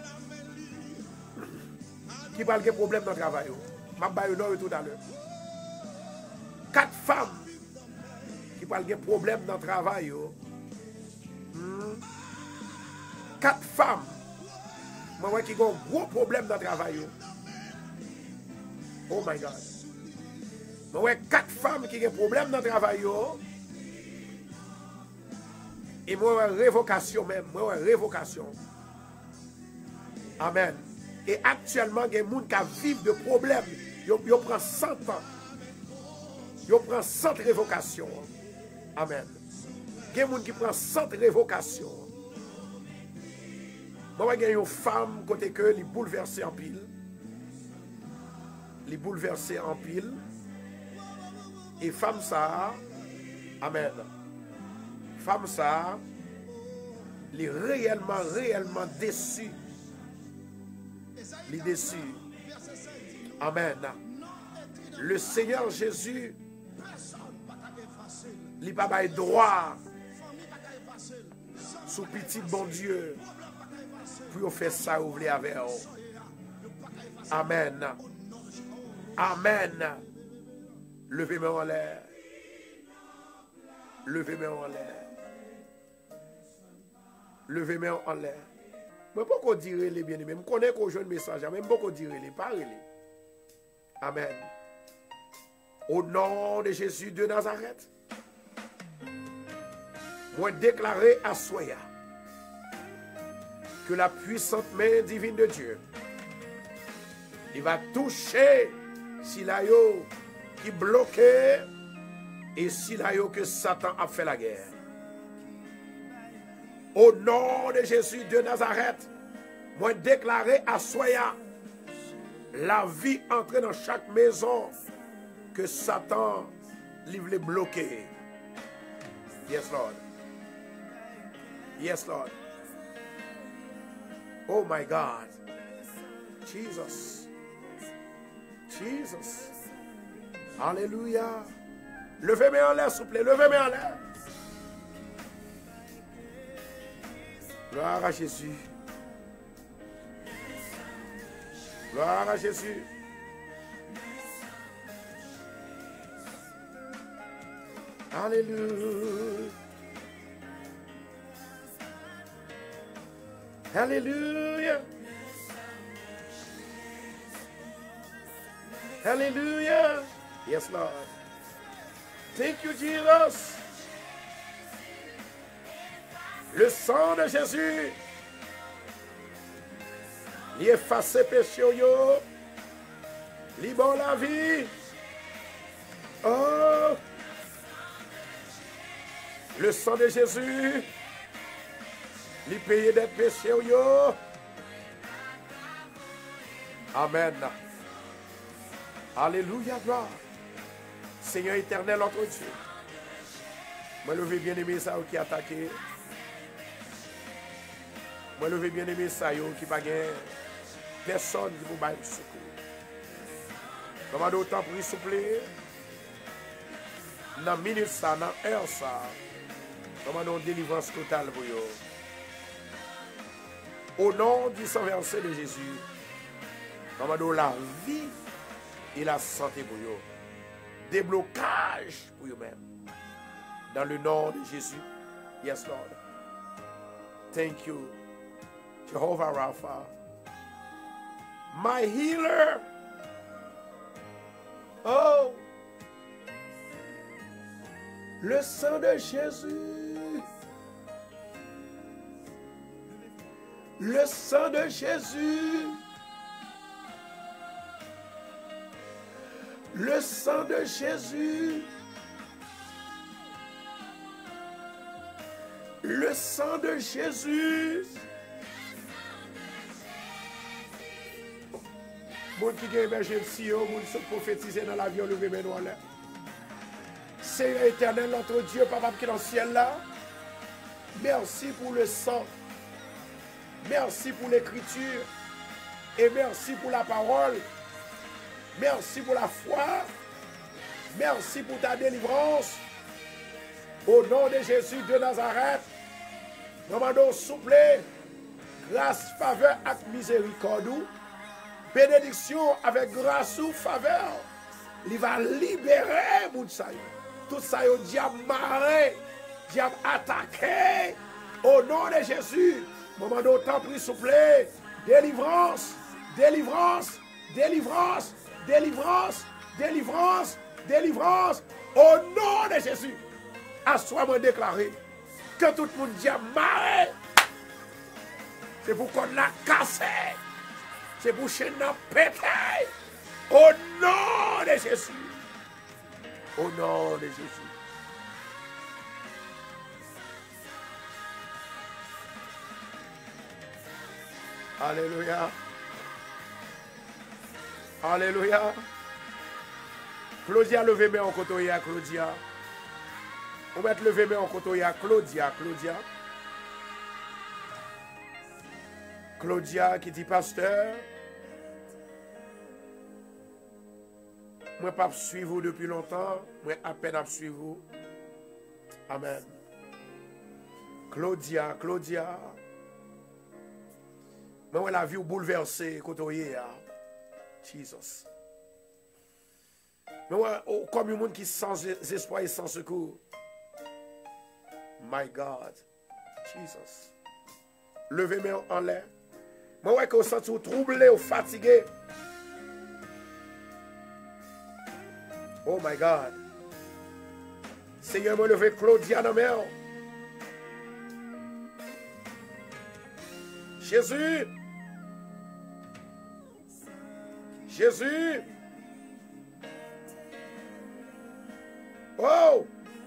qui parlent de problèmes dans le travail. Je vais vous tout à l'heure. Quatre femmes qui parlent de problèmes dans le travail. Hmm. Quatre femmes moi, qui ont un gros problème dans le travail. Oh my God. Moi, quatre femmes qui ont un problème dans le travail. Et moi, révocation même. Moi, révocation. Amen. Et actuellement, il y a des gens qui vivent de problèmes. Ils prennent cent ans. Ils prennent cent révocations. Amen. Il y a des gens qui prennent cent révocations. Moi, il y a une femme côté que les bouleversée en pile. Les bouleversée en pile. Et femme ça, amen. Femme ça, les réellement, réellement déçue. Les déçus. Amen. Le Seigneur Jésus, il n'a pas de droit sous petit bon Dieu pour faire ça vous voulez avec vous. Amen. Amen. Levez-moi en l'air. Levez-moi en l'air. Levez-moi en l'air. Mais pourquoi dire les bien-aimés? Je connais qu'on joue un message, mais pourquoi dire les parler? Amen. Au nom de Jésus de Nazareth, moi déclarer à Soya que la puissante main divine de Dieu, il va toucher Silayo qui bloquait et Silayo que Satan a fait la guerre. Au nom de Jésus de Nazareth, moi déclarer à Soya la vie entrer dans chaque maison que Satan livre bloquer. Yes, Lord. Yes, Lord. Oh my God. Jesus. Jesus. Alléluia. Levez-moi en l'air, s'il vous plaît. Levez-moi en l'air. Gloire à Jésus. Gloire à Jésus. Alléluia. Alléluia. Alléluia. Yes, Lord. Thank you, Jesus. Le sang de Jésus, il efface péché, il bon la vie. Oh, le sang de Jésus, il paye des péchés. Amen. Alléluia, gloire. Seigneur éternel, notre Dieu. Moi, le bien aimé ça qui attaqué. Moi, le bien aimé ça qui pas personne qui vous baille le secours. Comment d'autant pour s'il vous plaît. Dans minute ça, dans heure ça. Comment nous délivrance totale pour vous. Au nom du sang versé de Jésus. Comment nous la vie et la santé pour vous. Déblocage pour vous-même. Dans le nom de Jésus. Yes, Lord. Thank you. Jehovah Rapha. My healer. Oh. Le sang de Jésus. Le sang de Jésus. Le sang de Jésus. Le sang de Jésus. Moun qui a émergence, moun qui prophétisé dans l'avion, levé mes doigts là. Seigneur éternel, notre Dieu, Papa qui est dans le ciel là. Merci pour le sang. Merci pour l'écriture. Et merci pour la parole. Merci pour la foi. Merci pour ta délivrance. Au nom de Jésus de Nazareth, nous demandons souple, grâce, faveur et miséricorde. Bénédiction avec grâce ou faveur. Il va libérer tout ça. Tout ça, il diable marré, diable attaqué. Au nom de Jésus, nous demandons tant pris souple, délivrance, délivrance, délivrance, délivrance, délivrance, délivrance. Au nom de Jésus. Assois-moi déclaré que tout le monde dit marre. C'est pour qu'on l'a cassé. C'est pour qu'on l'a pété. Au nom de Jésus. Au nom de Jésus. Alléluia. Alléluia. Claudia, levez main en côté, Claudia. On va te lever main en côté, Claudia, Claudia. Claudia qui dit pasteur. Moi pas suivre vous depuis longtemps, moi à peine à suivre vous. Amen. Claudia, Claudia. Moi la vie bouleversée côté Jesus. Moi comme un monde qui sans espoir et sans secours. My God, Jesus. Levez-moi en l'air. Moi, ouais, que vous sentez troublé ou fatigué. Oh my God. Seigneur, me levez Claudia dans mer. Jésus. Jésus. Oh.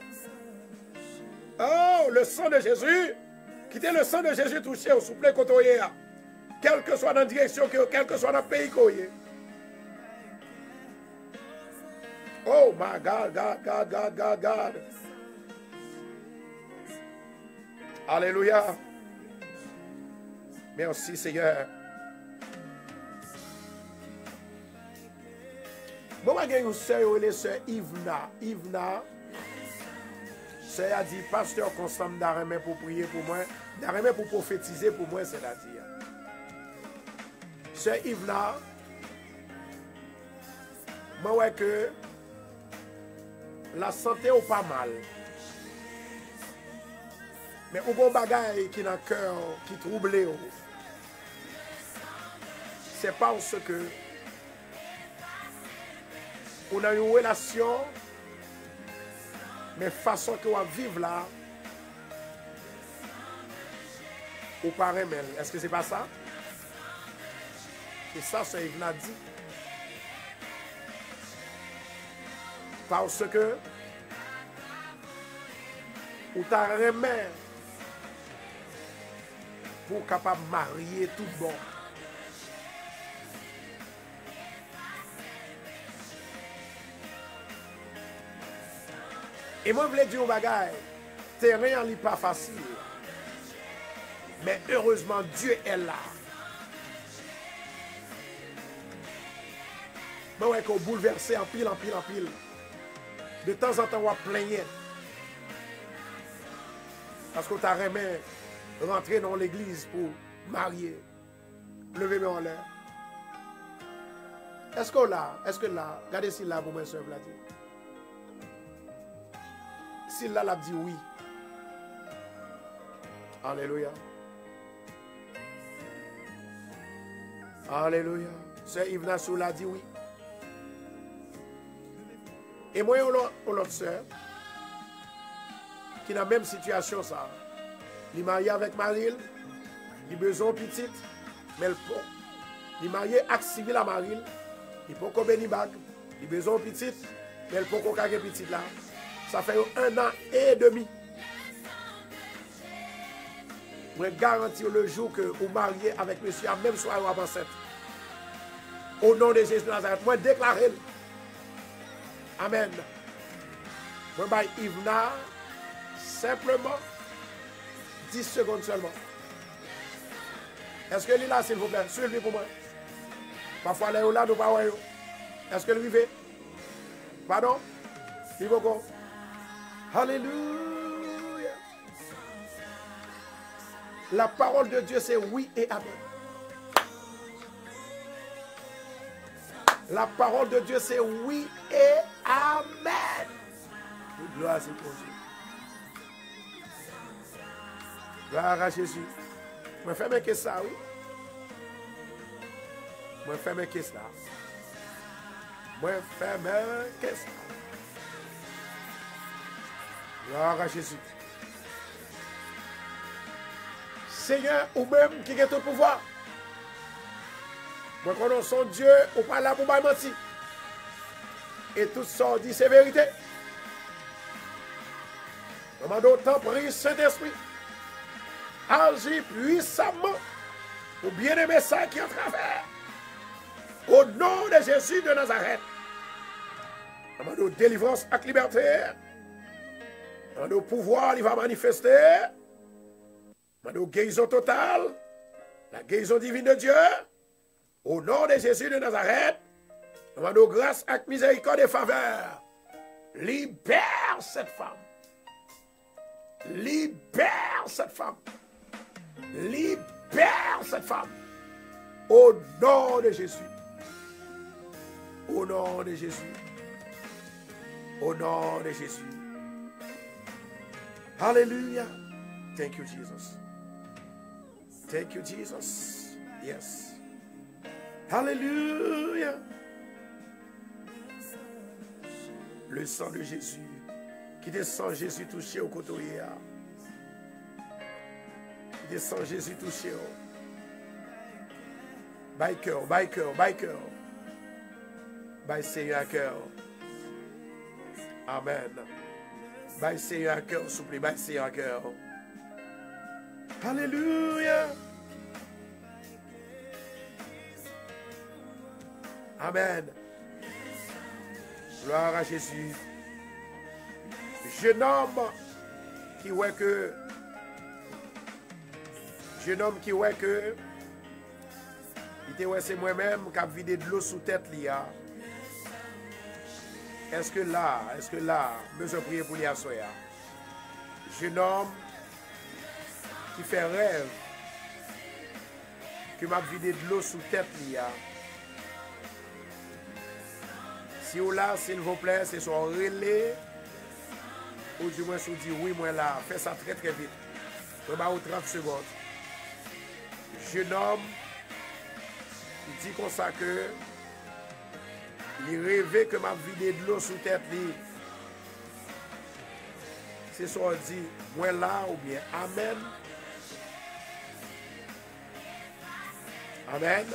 Oh, le sang de Jésus. Quittez le sang de Jésus touché au souple côté. Quel que soit dans la direction, quel que soit dans le pays. Oh my God, God, God, God, God, God. Alléluia. Merci Seigneur. Moi, je suis une sœur, elle est sœur Yvna. Yvna. Sœur a dit, pasteur Constant d'Arremé pour prier pour moi. D'Arremé pour prophétiser pour moi, c'est-à-dire. Sœur Yvna. Moi, ouais que la santé est pas mal. Mais au bon bagage qui dans le cœur, qui trouble, c'est parce que on a une relation, mais façon que on vivre là, ou paraît même. Est-ce que c'est pas ça? Et ça, c'est Yvna dit. Parce que ou ta remet pour capable marier tout bon. Et moi, je voulais dire au bagage, terrain n'est pas facile. Mais heureusement, Dieu est là. Moi, ouais, qu'on bouleversé en pile, en pile, en pile. De temps en temps, on va plaigner. Parce que tu as remis rentrer dans l'église pour marier. Levez-moi en l'air. Est-ce que là, est-ce que là, regardez s'il là pour moi, soeur Vladi. S'il là, l'a dit oui. Alléluia. Alléluia. Sœur Yvna Soula dit oui. Et moi, on a l'autre sœur qui est dans la même situation. Ça. Il est marié avec Maril, il a besoin de petite, mais il peut. Il est marié avec civil à Maril, il peut pas bénir bag, il a besoin de petite, mais il peut pas gagner petite là. Ça fait un an et demi. Je garantis le jour que vous mariez avec monsieur, même soir ou avant sept. Au nom de Jésus de Nazareth, moi déclare. Amen. Moi, je vais Yvna simplement dix secondes seulement. Est-ce que lui là, s'il vous plaît? Suivez pour moi. Parfois, là, là, nous pas. Est-ce que lui fait? Pardon? Il faut qu'on. Alléluia. La parole de Dieu, c'est oui et amen. La parole de Dieu, c'est oui et amen. Gloire à Dieu. Gloire à Jésus. Je fais mes questions, oui. Je fais mes questions. Je fais mes questions. Gloire à Jésus. Seigneur, ou même qui est au pouvoir. Moi, connais son Dieu, ou pas là pour mentir. Et tout ça dit, c'est vérité. Demande autant, prie Saint-Esprit. Agis puissamment pour bien aimer ça qui est en travers. Au nom de Jésus de Nazareth. Demande délivrance avec liberté. Demande pouvoir, il va manifester. Demande guérison totale. La guérison divine de Dieu. Au nom de Jésus de Nazareth, demandons grâce avec miséricorde et faveur. Libère cette femme. Libère cette femme. Libère cette femme. Au nom de Jésus. Au nom de Jésus. Au nom de Jésus. Hallelujah. Thank you, Jesus. Thank you, Jesus. Yes. Alléluia. Le sang de Jésus qui descend, Jésus touché au côté. Qui descend, Jésus touché. By cœur, by cœur, by cœur. By Seigneur cœur. Amen. By Seigneur cœur, s'il vous plaît, by Seigneur cœur. Alléluia. Amen. Gloire à Jésus. Jeune homme qui voit que jeune homme qui voit que il était c'est moi-même qui a vidé de l'eau sous tête là. Est-ce que là, est-ce que là, besoin de prier pour lui asseoir? Jeune homme qui fait rêve que m'a vidé de l'eau sous tête là. Si vous là, s'il vous plaît, c'est son relais. Ou du moins, si vous dites oui, moi là, fais ça très très vite. Je vais vous trente secondes. Jeune homme, il dit comme ça que il rêvait que m'a vidé de l'eau sous tête. C'est ça, on dit, moi là, ou bien Amen. Amen.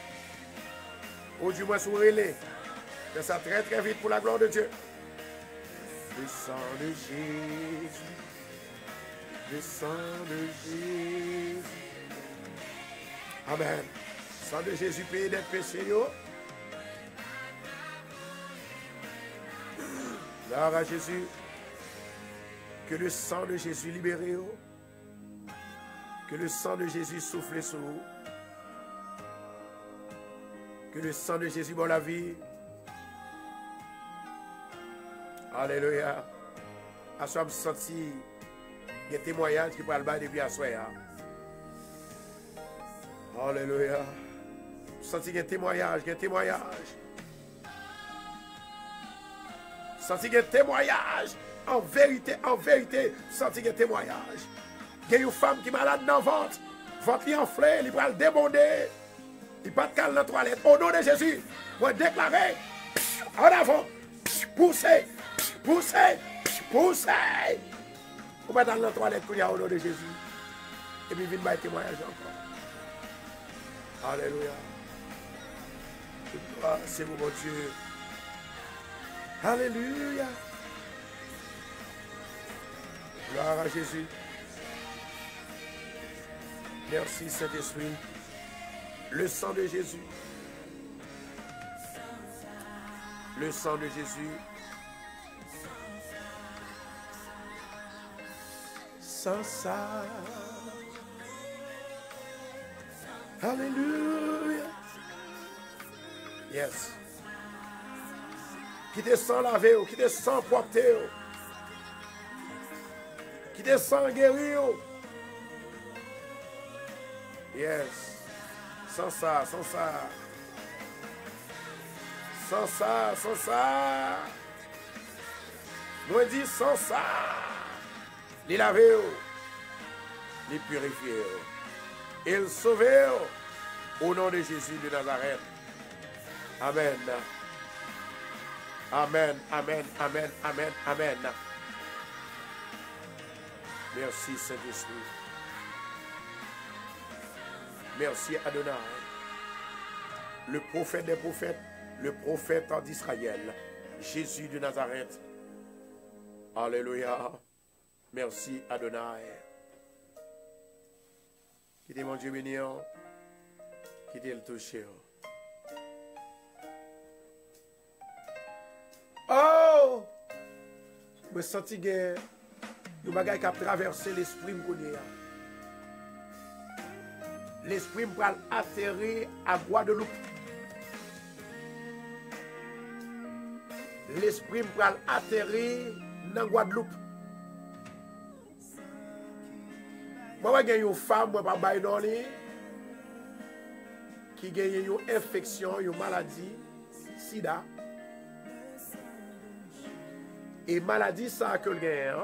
Ou du moins, sous relais. Fais ça très très vite pour la gloire de Dieu. Le sang de Jésus. Le sang de Jésus. Amen. Le sang de Jésus paye d'être péché. Gloire à Jésus. Que le sang de Jésus libère. Que le sang de Jésus souffle sur vous. Que le sang de Jésus donne la vie. Alléluia. À soi, je senti des témoignages qui parlent bas depuis à soi. Alléluia. Je senti des témoignages, des témoignages. Je senti des témoignages. En vérité, en vérité, je senti des témoignages. Il y a une femme qui est malade dans le ventre. Ventre est enflé, il va le débonder. Il pas de calme dans la toilette. Au nom de Jésus, moi déclarer en avant. Poussez, poussez, poussez. Vous pas dans la toilette qu'il y a au nom de Jésus. Et puis, venez me témoignage encore. Alléluia. C'est vous, mon Dieu. Alléluia. Gloire à Jésus. Merci, Saint-Esprit. Le sang de Jésus. Le sang de Jésus. Sans ça. Alléluia. Yes. Qui te sent lavé, qui te sent porté, qui te sent guéri. Yes. Sans ça, sans ça. Sans ça, sans ça. Moi dis sans ça. Les laver, les purifier. Et le sauver au nom de Jésus de Nazareth. Amen. Amen, amen, amen, amen, amen. Merci Saint-Esprit. Merci Adonai. Le prophète des prophètes, le prophète d'Israël, Jésus de Nazareth. Alléluia. Merci Adonai. Quittez mon Dieu béni. Quittez le toucher. Oh! Je me sens que le bagage qui a traversé l'esprit me connaît. L'esprit me va atterrir à Guadeloupe. L'esprit me va atterrir dans Guadeloupe. Moi, j'ai une femme, moi, pas qui a une infection, une maladie, sida. Et maladie, ça que le gagne.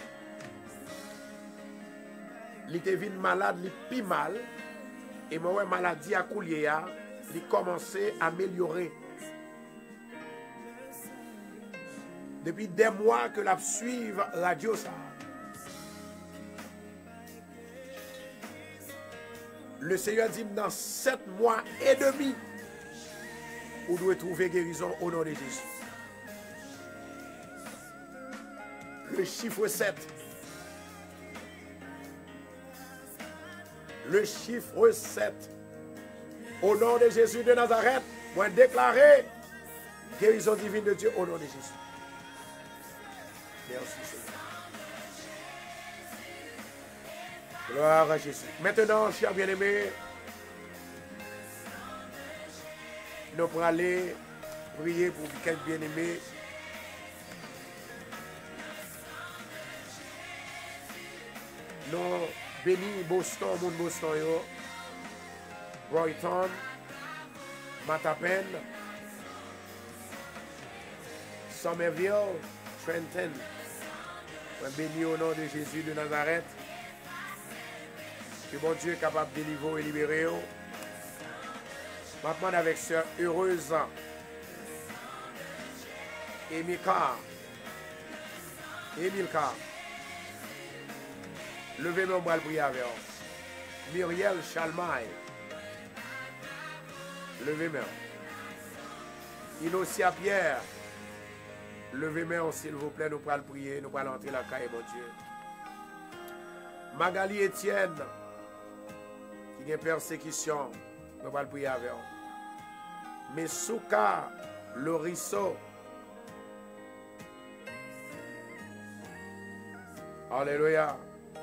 Il était venu malade, il plus mal. Et moi, maladie à couler, il commençait à améliorer. Depuis des mois que la suivre radio ça. Le Seigneur dit dans sept mois et demi, vous devez trouver guérison au nom de Jésus. Le chiffre sept. Le chiffre sept. Au nom de Jésus de Nazareth, moi déclarer guérison divine de Dieu au nom de Jésus. Merci Seigneur. Gloire à Jésus. Maintenant, chers bien-aimés, nous allons aller prier pour quelques bien-aimés. Nous bénis Boston, monde Boston, yo. Brighton, Matapen, Somerville, Trenton. Nous bénis au nom de Jésus de Nazareth. Que bon Dieu est capable de délivrer et libérer. Maintenant avec sœur heureuse Emika. Emilka. Levez-moi, on va prier avec vous. Muriel Chalmaille. Levez-moi. Inocia Pierre. Levez-moi, s'il vous plaît, nous allons prier, nous allons entrer la caille, mon Dieu. Magali Etienne. Qui a persécution, nous allons prier avec vous. Mesuka Lorisso. Alléluia.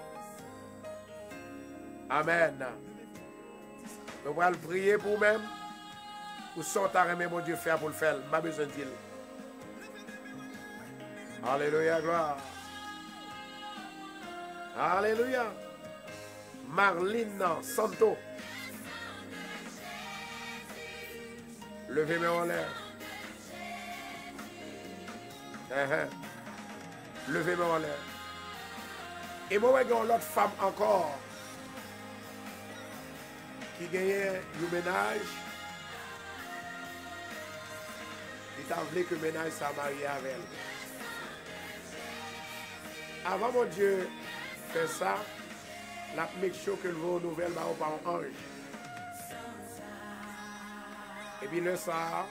Amen. Nous allons prier pour nous-mêmes. Pour sortir à mon Dieu faire pour le faire. Pas besoin de dire. Alléluia, gloire. Alléluia. Marlene Santo. Levez-moi en l'air. Uh-huh. Levez-moi en l'air. Et moi, j'ai une autre femme encore qui gagnait un ménage, il t'a voulu que le ménage soit marié avec elle. Avant mon Dieu fait ça, la make sure que le vos nouvelles va par un ange. Et puis le ça,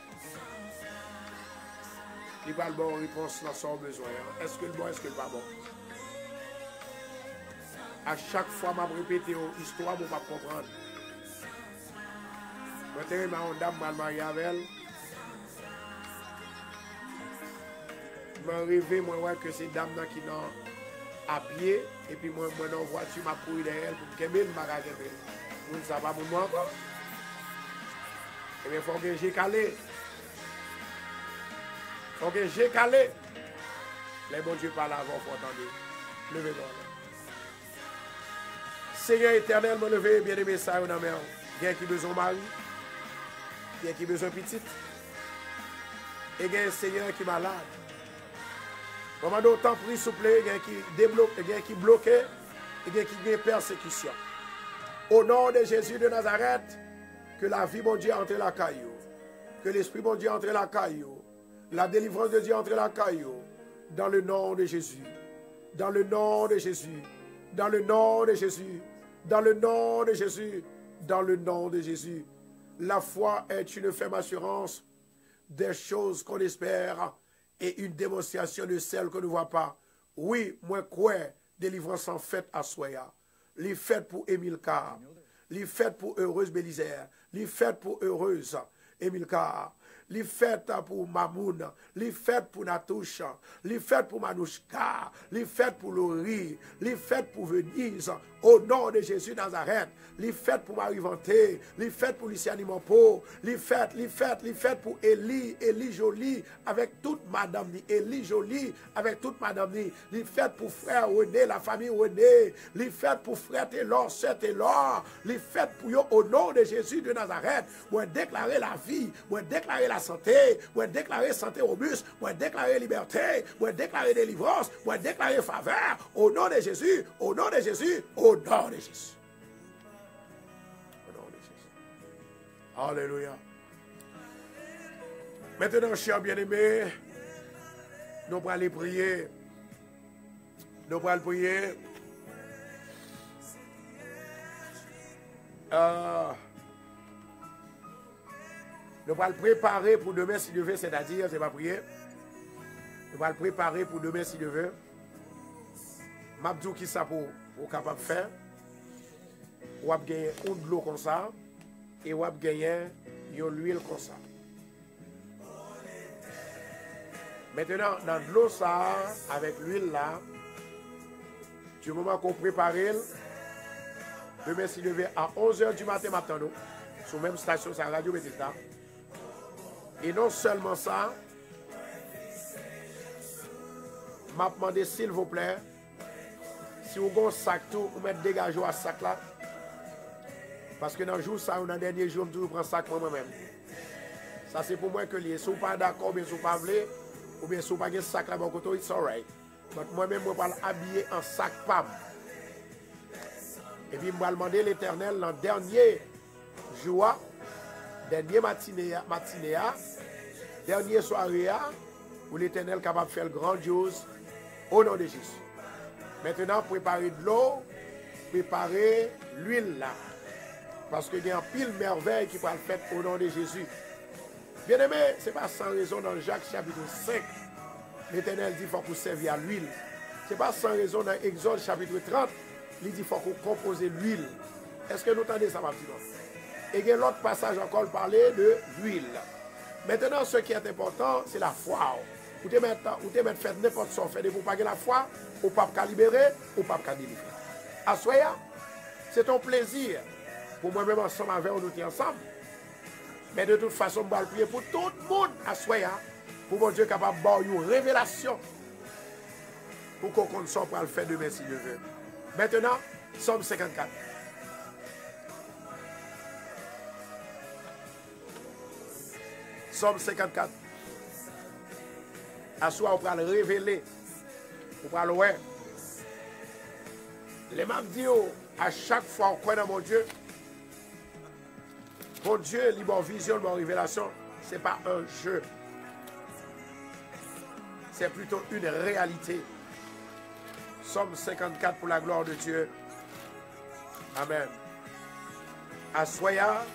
il va le bon réponse dans son besoin. Est-ce que le bon, est-ce que le pas bon? À chaque fois, je répète l'histoire pour ne pas comprendre. Je suis une dame mal mariée avec elle. Je rêve moi que c'est dame qui est à pied et puis moi dans la voiture m'a couru derrière pour que me magasin. Vous ne savez pas moi encore. Et bien il faut que j'ai calé. Il faut que j'ai calé. Les bons dieux parlent avant, il faut entendre. Levez-moi. Seigneur éternel, me lever, bien aimé ça dans la mer. Il y a qui besoin de mari, il y a qui besoin de petite. Et il y a un Seigneur qui est malade. Maman, d'autant pris, s'il vous plaît, il y a qui débloque, il y a qui bloque, il y a qui a persécution. Au nom de Jésus de Nazareth, que la vie, mon Dieu, entre la caillou. Que l'Esprit, mon Dieu, entre la caillou. La délivrance de Dieu entre la caillou. Dans le nom de Jésus. Dans le nom de Jésus. Dans le nom de Jésus. Dans le nom de Jésus. Dans le nom de Jésus. La foi est une ferme assurance des choses qu'on espère et une démonstration de celles qu'on ne voit pas. Oui, moi, quoi, délivrance en fait à Soya. Les fêtes pour Emilcar. Les fêtes pour heureuse Bélisère. Les fêtes pour heureuse Emilcar. Les fêtes pour Mamoun, les fêtes pour Natoucha, les fêtes pour Manouchka, les fêtes pour Laurie, les fêtes pour Venise, au nom de Jésus Nazareth, les fêtes pour Marie-Vanté, les fêtes pour Luciani Monpo, les fêtes, les fêtes, les fêtes pour Élie, Élie Jolie, avec toute madame ni, Élie Jolie, avec toute madame ni, les fêtes pour frère René, la famille René, les fêtes pour frère Taylor, sœur Taylor, les fêtes pour yo, au nom de Jésus de Nazareth, moi déclarer la vie, moi déclarer la santé, moi déclarer santé robuste, moi déclarer liberté, moi déclarer délivrance, moi déclarer faveur, au nom de Jésus, au nom de Jésus, au nom de Jésus. Au nom de Jésus. Alléluia. Maintenant, chers bien-aimés, nous allons aller prier. Nous allons prier. Euh, Nous allons préparer pour demain si Dieu veut, c'est-à-dire, c'est pas prier. Nous allons préparer pour demain si Dieu veut. Mabdou qui ça pour, pour capable de faire. Ou va gagner de l'eau comme ça. Et ou va gagner de l'huile comme ça. Maintenant, dans de l'eau ça, avec l'huile là, du moment qu'on prépare, demain si Dieu veut, à onze heures du matin, maintenant, sur la même station, c'est la radio Bethesda. Et non seulement ça, m'a demandé s'il vous plaît, si vous avez un sac tout, vous mettez dégagé à sac là. Parce que dans le jour, ça, dans le dernier jour, je prends sac moi-même. Ça, c'est pour moi que les si vous pas d'accord, bien si vous pas voulez, ou bien si vous pas un sac là, bon côté, it's alright. Donc moi-même, je vais habiller en sac P A M. Et puis, je vais demander l'Éternel, dans le dernier jour, dernier matinée, matinée, dernier soirée, où l'Éternel est capable de faire grandiose au nom de Jésus. Maintenant, préparez de l'eau, préparez l'huile là. Parce qu'il y a un pile merveille qui va le faire au nom de Jésus. Bien aimé, ce n'est pas sans raison dans Jacques chapitre cinq. L'Éternel dit qu'il faut qu'on serve à l'huile. Ce n'est pas sans raison dans Exode chapitre trente. Il dit qu'il faut qu'on compose l'huile. Est-ce que nous entendez ça, ma petite? Et il y a l'autre passage encore parler de l'huile. Maintenant, ce qui est important, c'est la foi. Vous te mettez faire n'importe quoi, fait pour pas la foi, ou pas qu'à libérer, ou pas qu'à délivrer. Assoya, c'est ton plaisir. Pour moi-même, ensemble avec nous, nous ensemble. Mais de toute façon, je vais prier pour tout le monde, assoya, pour mon Dieu capable de avoir une révélation. Pour qu'on consente pour le faire demain si Dieu veut. Maintenant, Somme cinquante-quatre. Somme cinquante-quatre. À soi, on va le révéler. On va le voir. Les mêmes disent, à chaque fois on croit dans mon Dieu, Bon Dieu, li bon vision, bon révélation, ce n'est pas un jeu. C'est plutôt une réalité. Somme cinquante-quatre pour la gloire de Dieu. Amen. Assoya,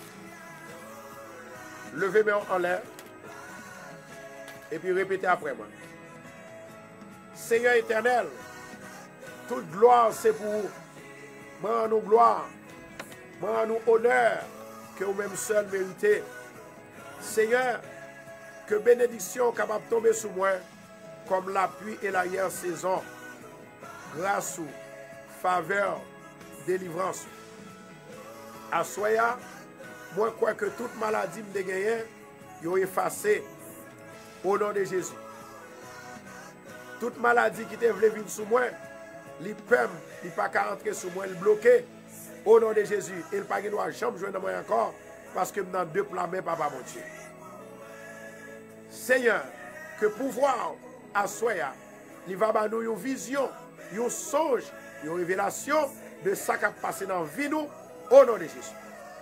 levez mes mains en l'air et puis répétez après moi. Seigneur éternel, toute gloire c'est pour vous. Moi, nous gloire, moi, nous honneur que vous-même seul méritez. Seigneur, que bénédiction capable de tomber sur moi comme la pluie et l'arrière-saison, grâce ou faveur, délivrance. Assoya, moi crois que toute maladie me dégaine, yo effacé au nom de Jésus. Toute maladie qui te voulait venir sur moi, li pem, li pas qu'à entrer sur moi, il bloqué au nom de Jésus. Il pas qu'il doit jamais jouer dans moi encore parce que dans deux plats mais papa mon Dieu. Seigneur, que pouvoir assoya, il va ba nous une vision, une songe, une révélation de ça qui a passé dans la vie nous au nom de Jésus.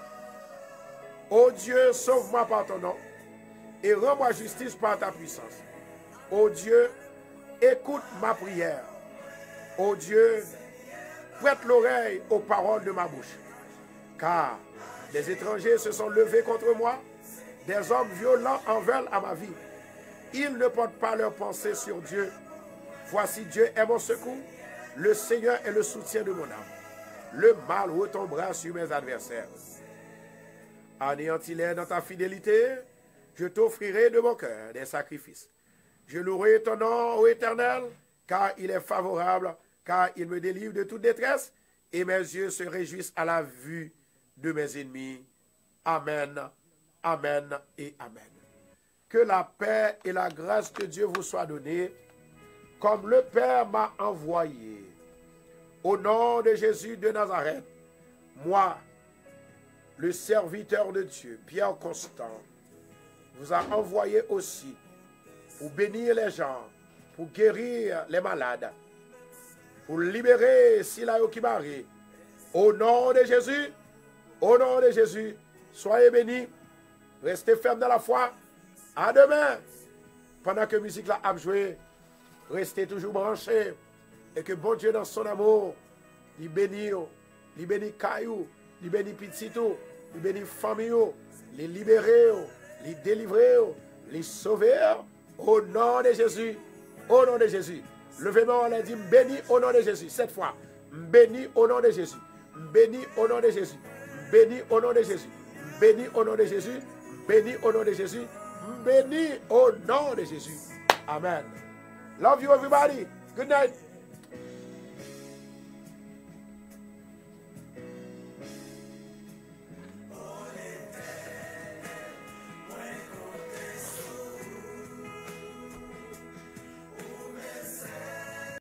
Oh Dieu, sauve-moi par ton nom et rends-moi justice par ta puissance. Oh Dieu, écoute ma prière. Oh Dieu, prête l'oreille aux paroles de ma bouche. Car des étrangers se sont levés contre moi, des hommes violents en veulent à ma vie. Ils ne portent pas leur pensée sur Dieu. Voici Dieu est mon secours, le Seigneur est le soutien de mon âme. Le mal retombera sur mes adversaires. Anéantis-les dans ta fidélité, je t'offrirai de mon cœur des sacrifices. Je louerai ton nom, ô Éternel, car il est favorable, car il me délivre de toute détresse, et mes yeux se réjouissent à la vue de mes ennemis. Amen, amen et amen. Que la paix et la grâce de Dieu vous soient données, comme le Père m'a envoyé. Au nom de Jésus de Nazareth, moi, le serviteur de Dieu, Pierre Constant, vous a envoyé aussi pour bénir les gens, pour guérir les malades, pour libérer Silayo Kibari. Au nom de Jésus, au nom de Jésus, soyez bénis, restez fermes dans la foi. À demain, pendant que la musique là a joué, restez toujours branchés et que bon Dieu dans son amour, il bénit, il bénit Caillou, il bénit Pititou, il bénit famille, il libérer, il délivrer, il sauver au nom de Jésus, au nom de Jésus. Levez-moi, on a dit béni au nom de Jésus, cette fois, béni au nom de Jésus, béni au nom de Jésus, béni au nom de Jésus, béni au nom de Jésus, béni au nom de Jésus, béni au nom de Jésus. Amen. Love you everybody. Good night.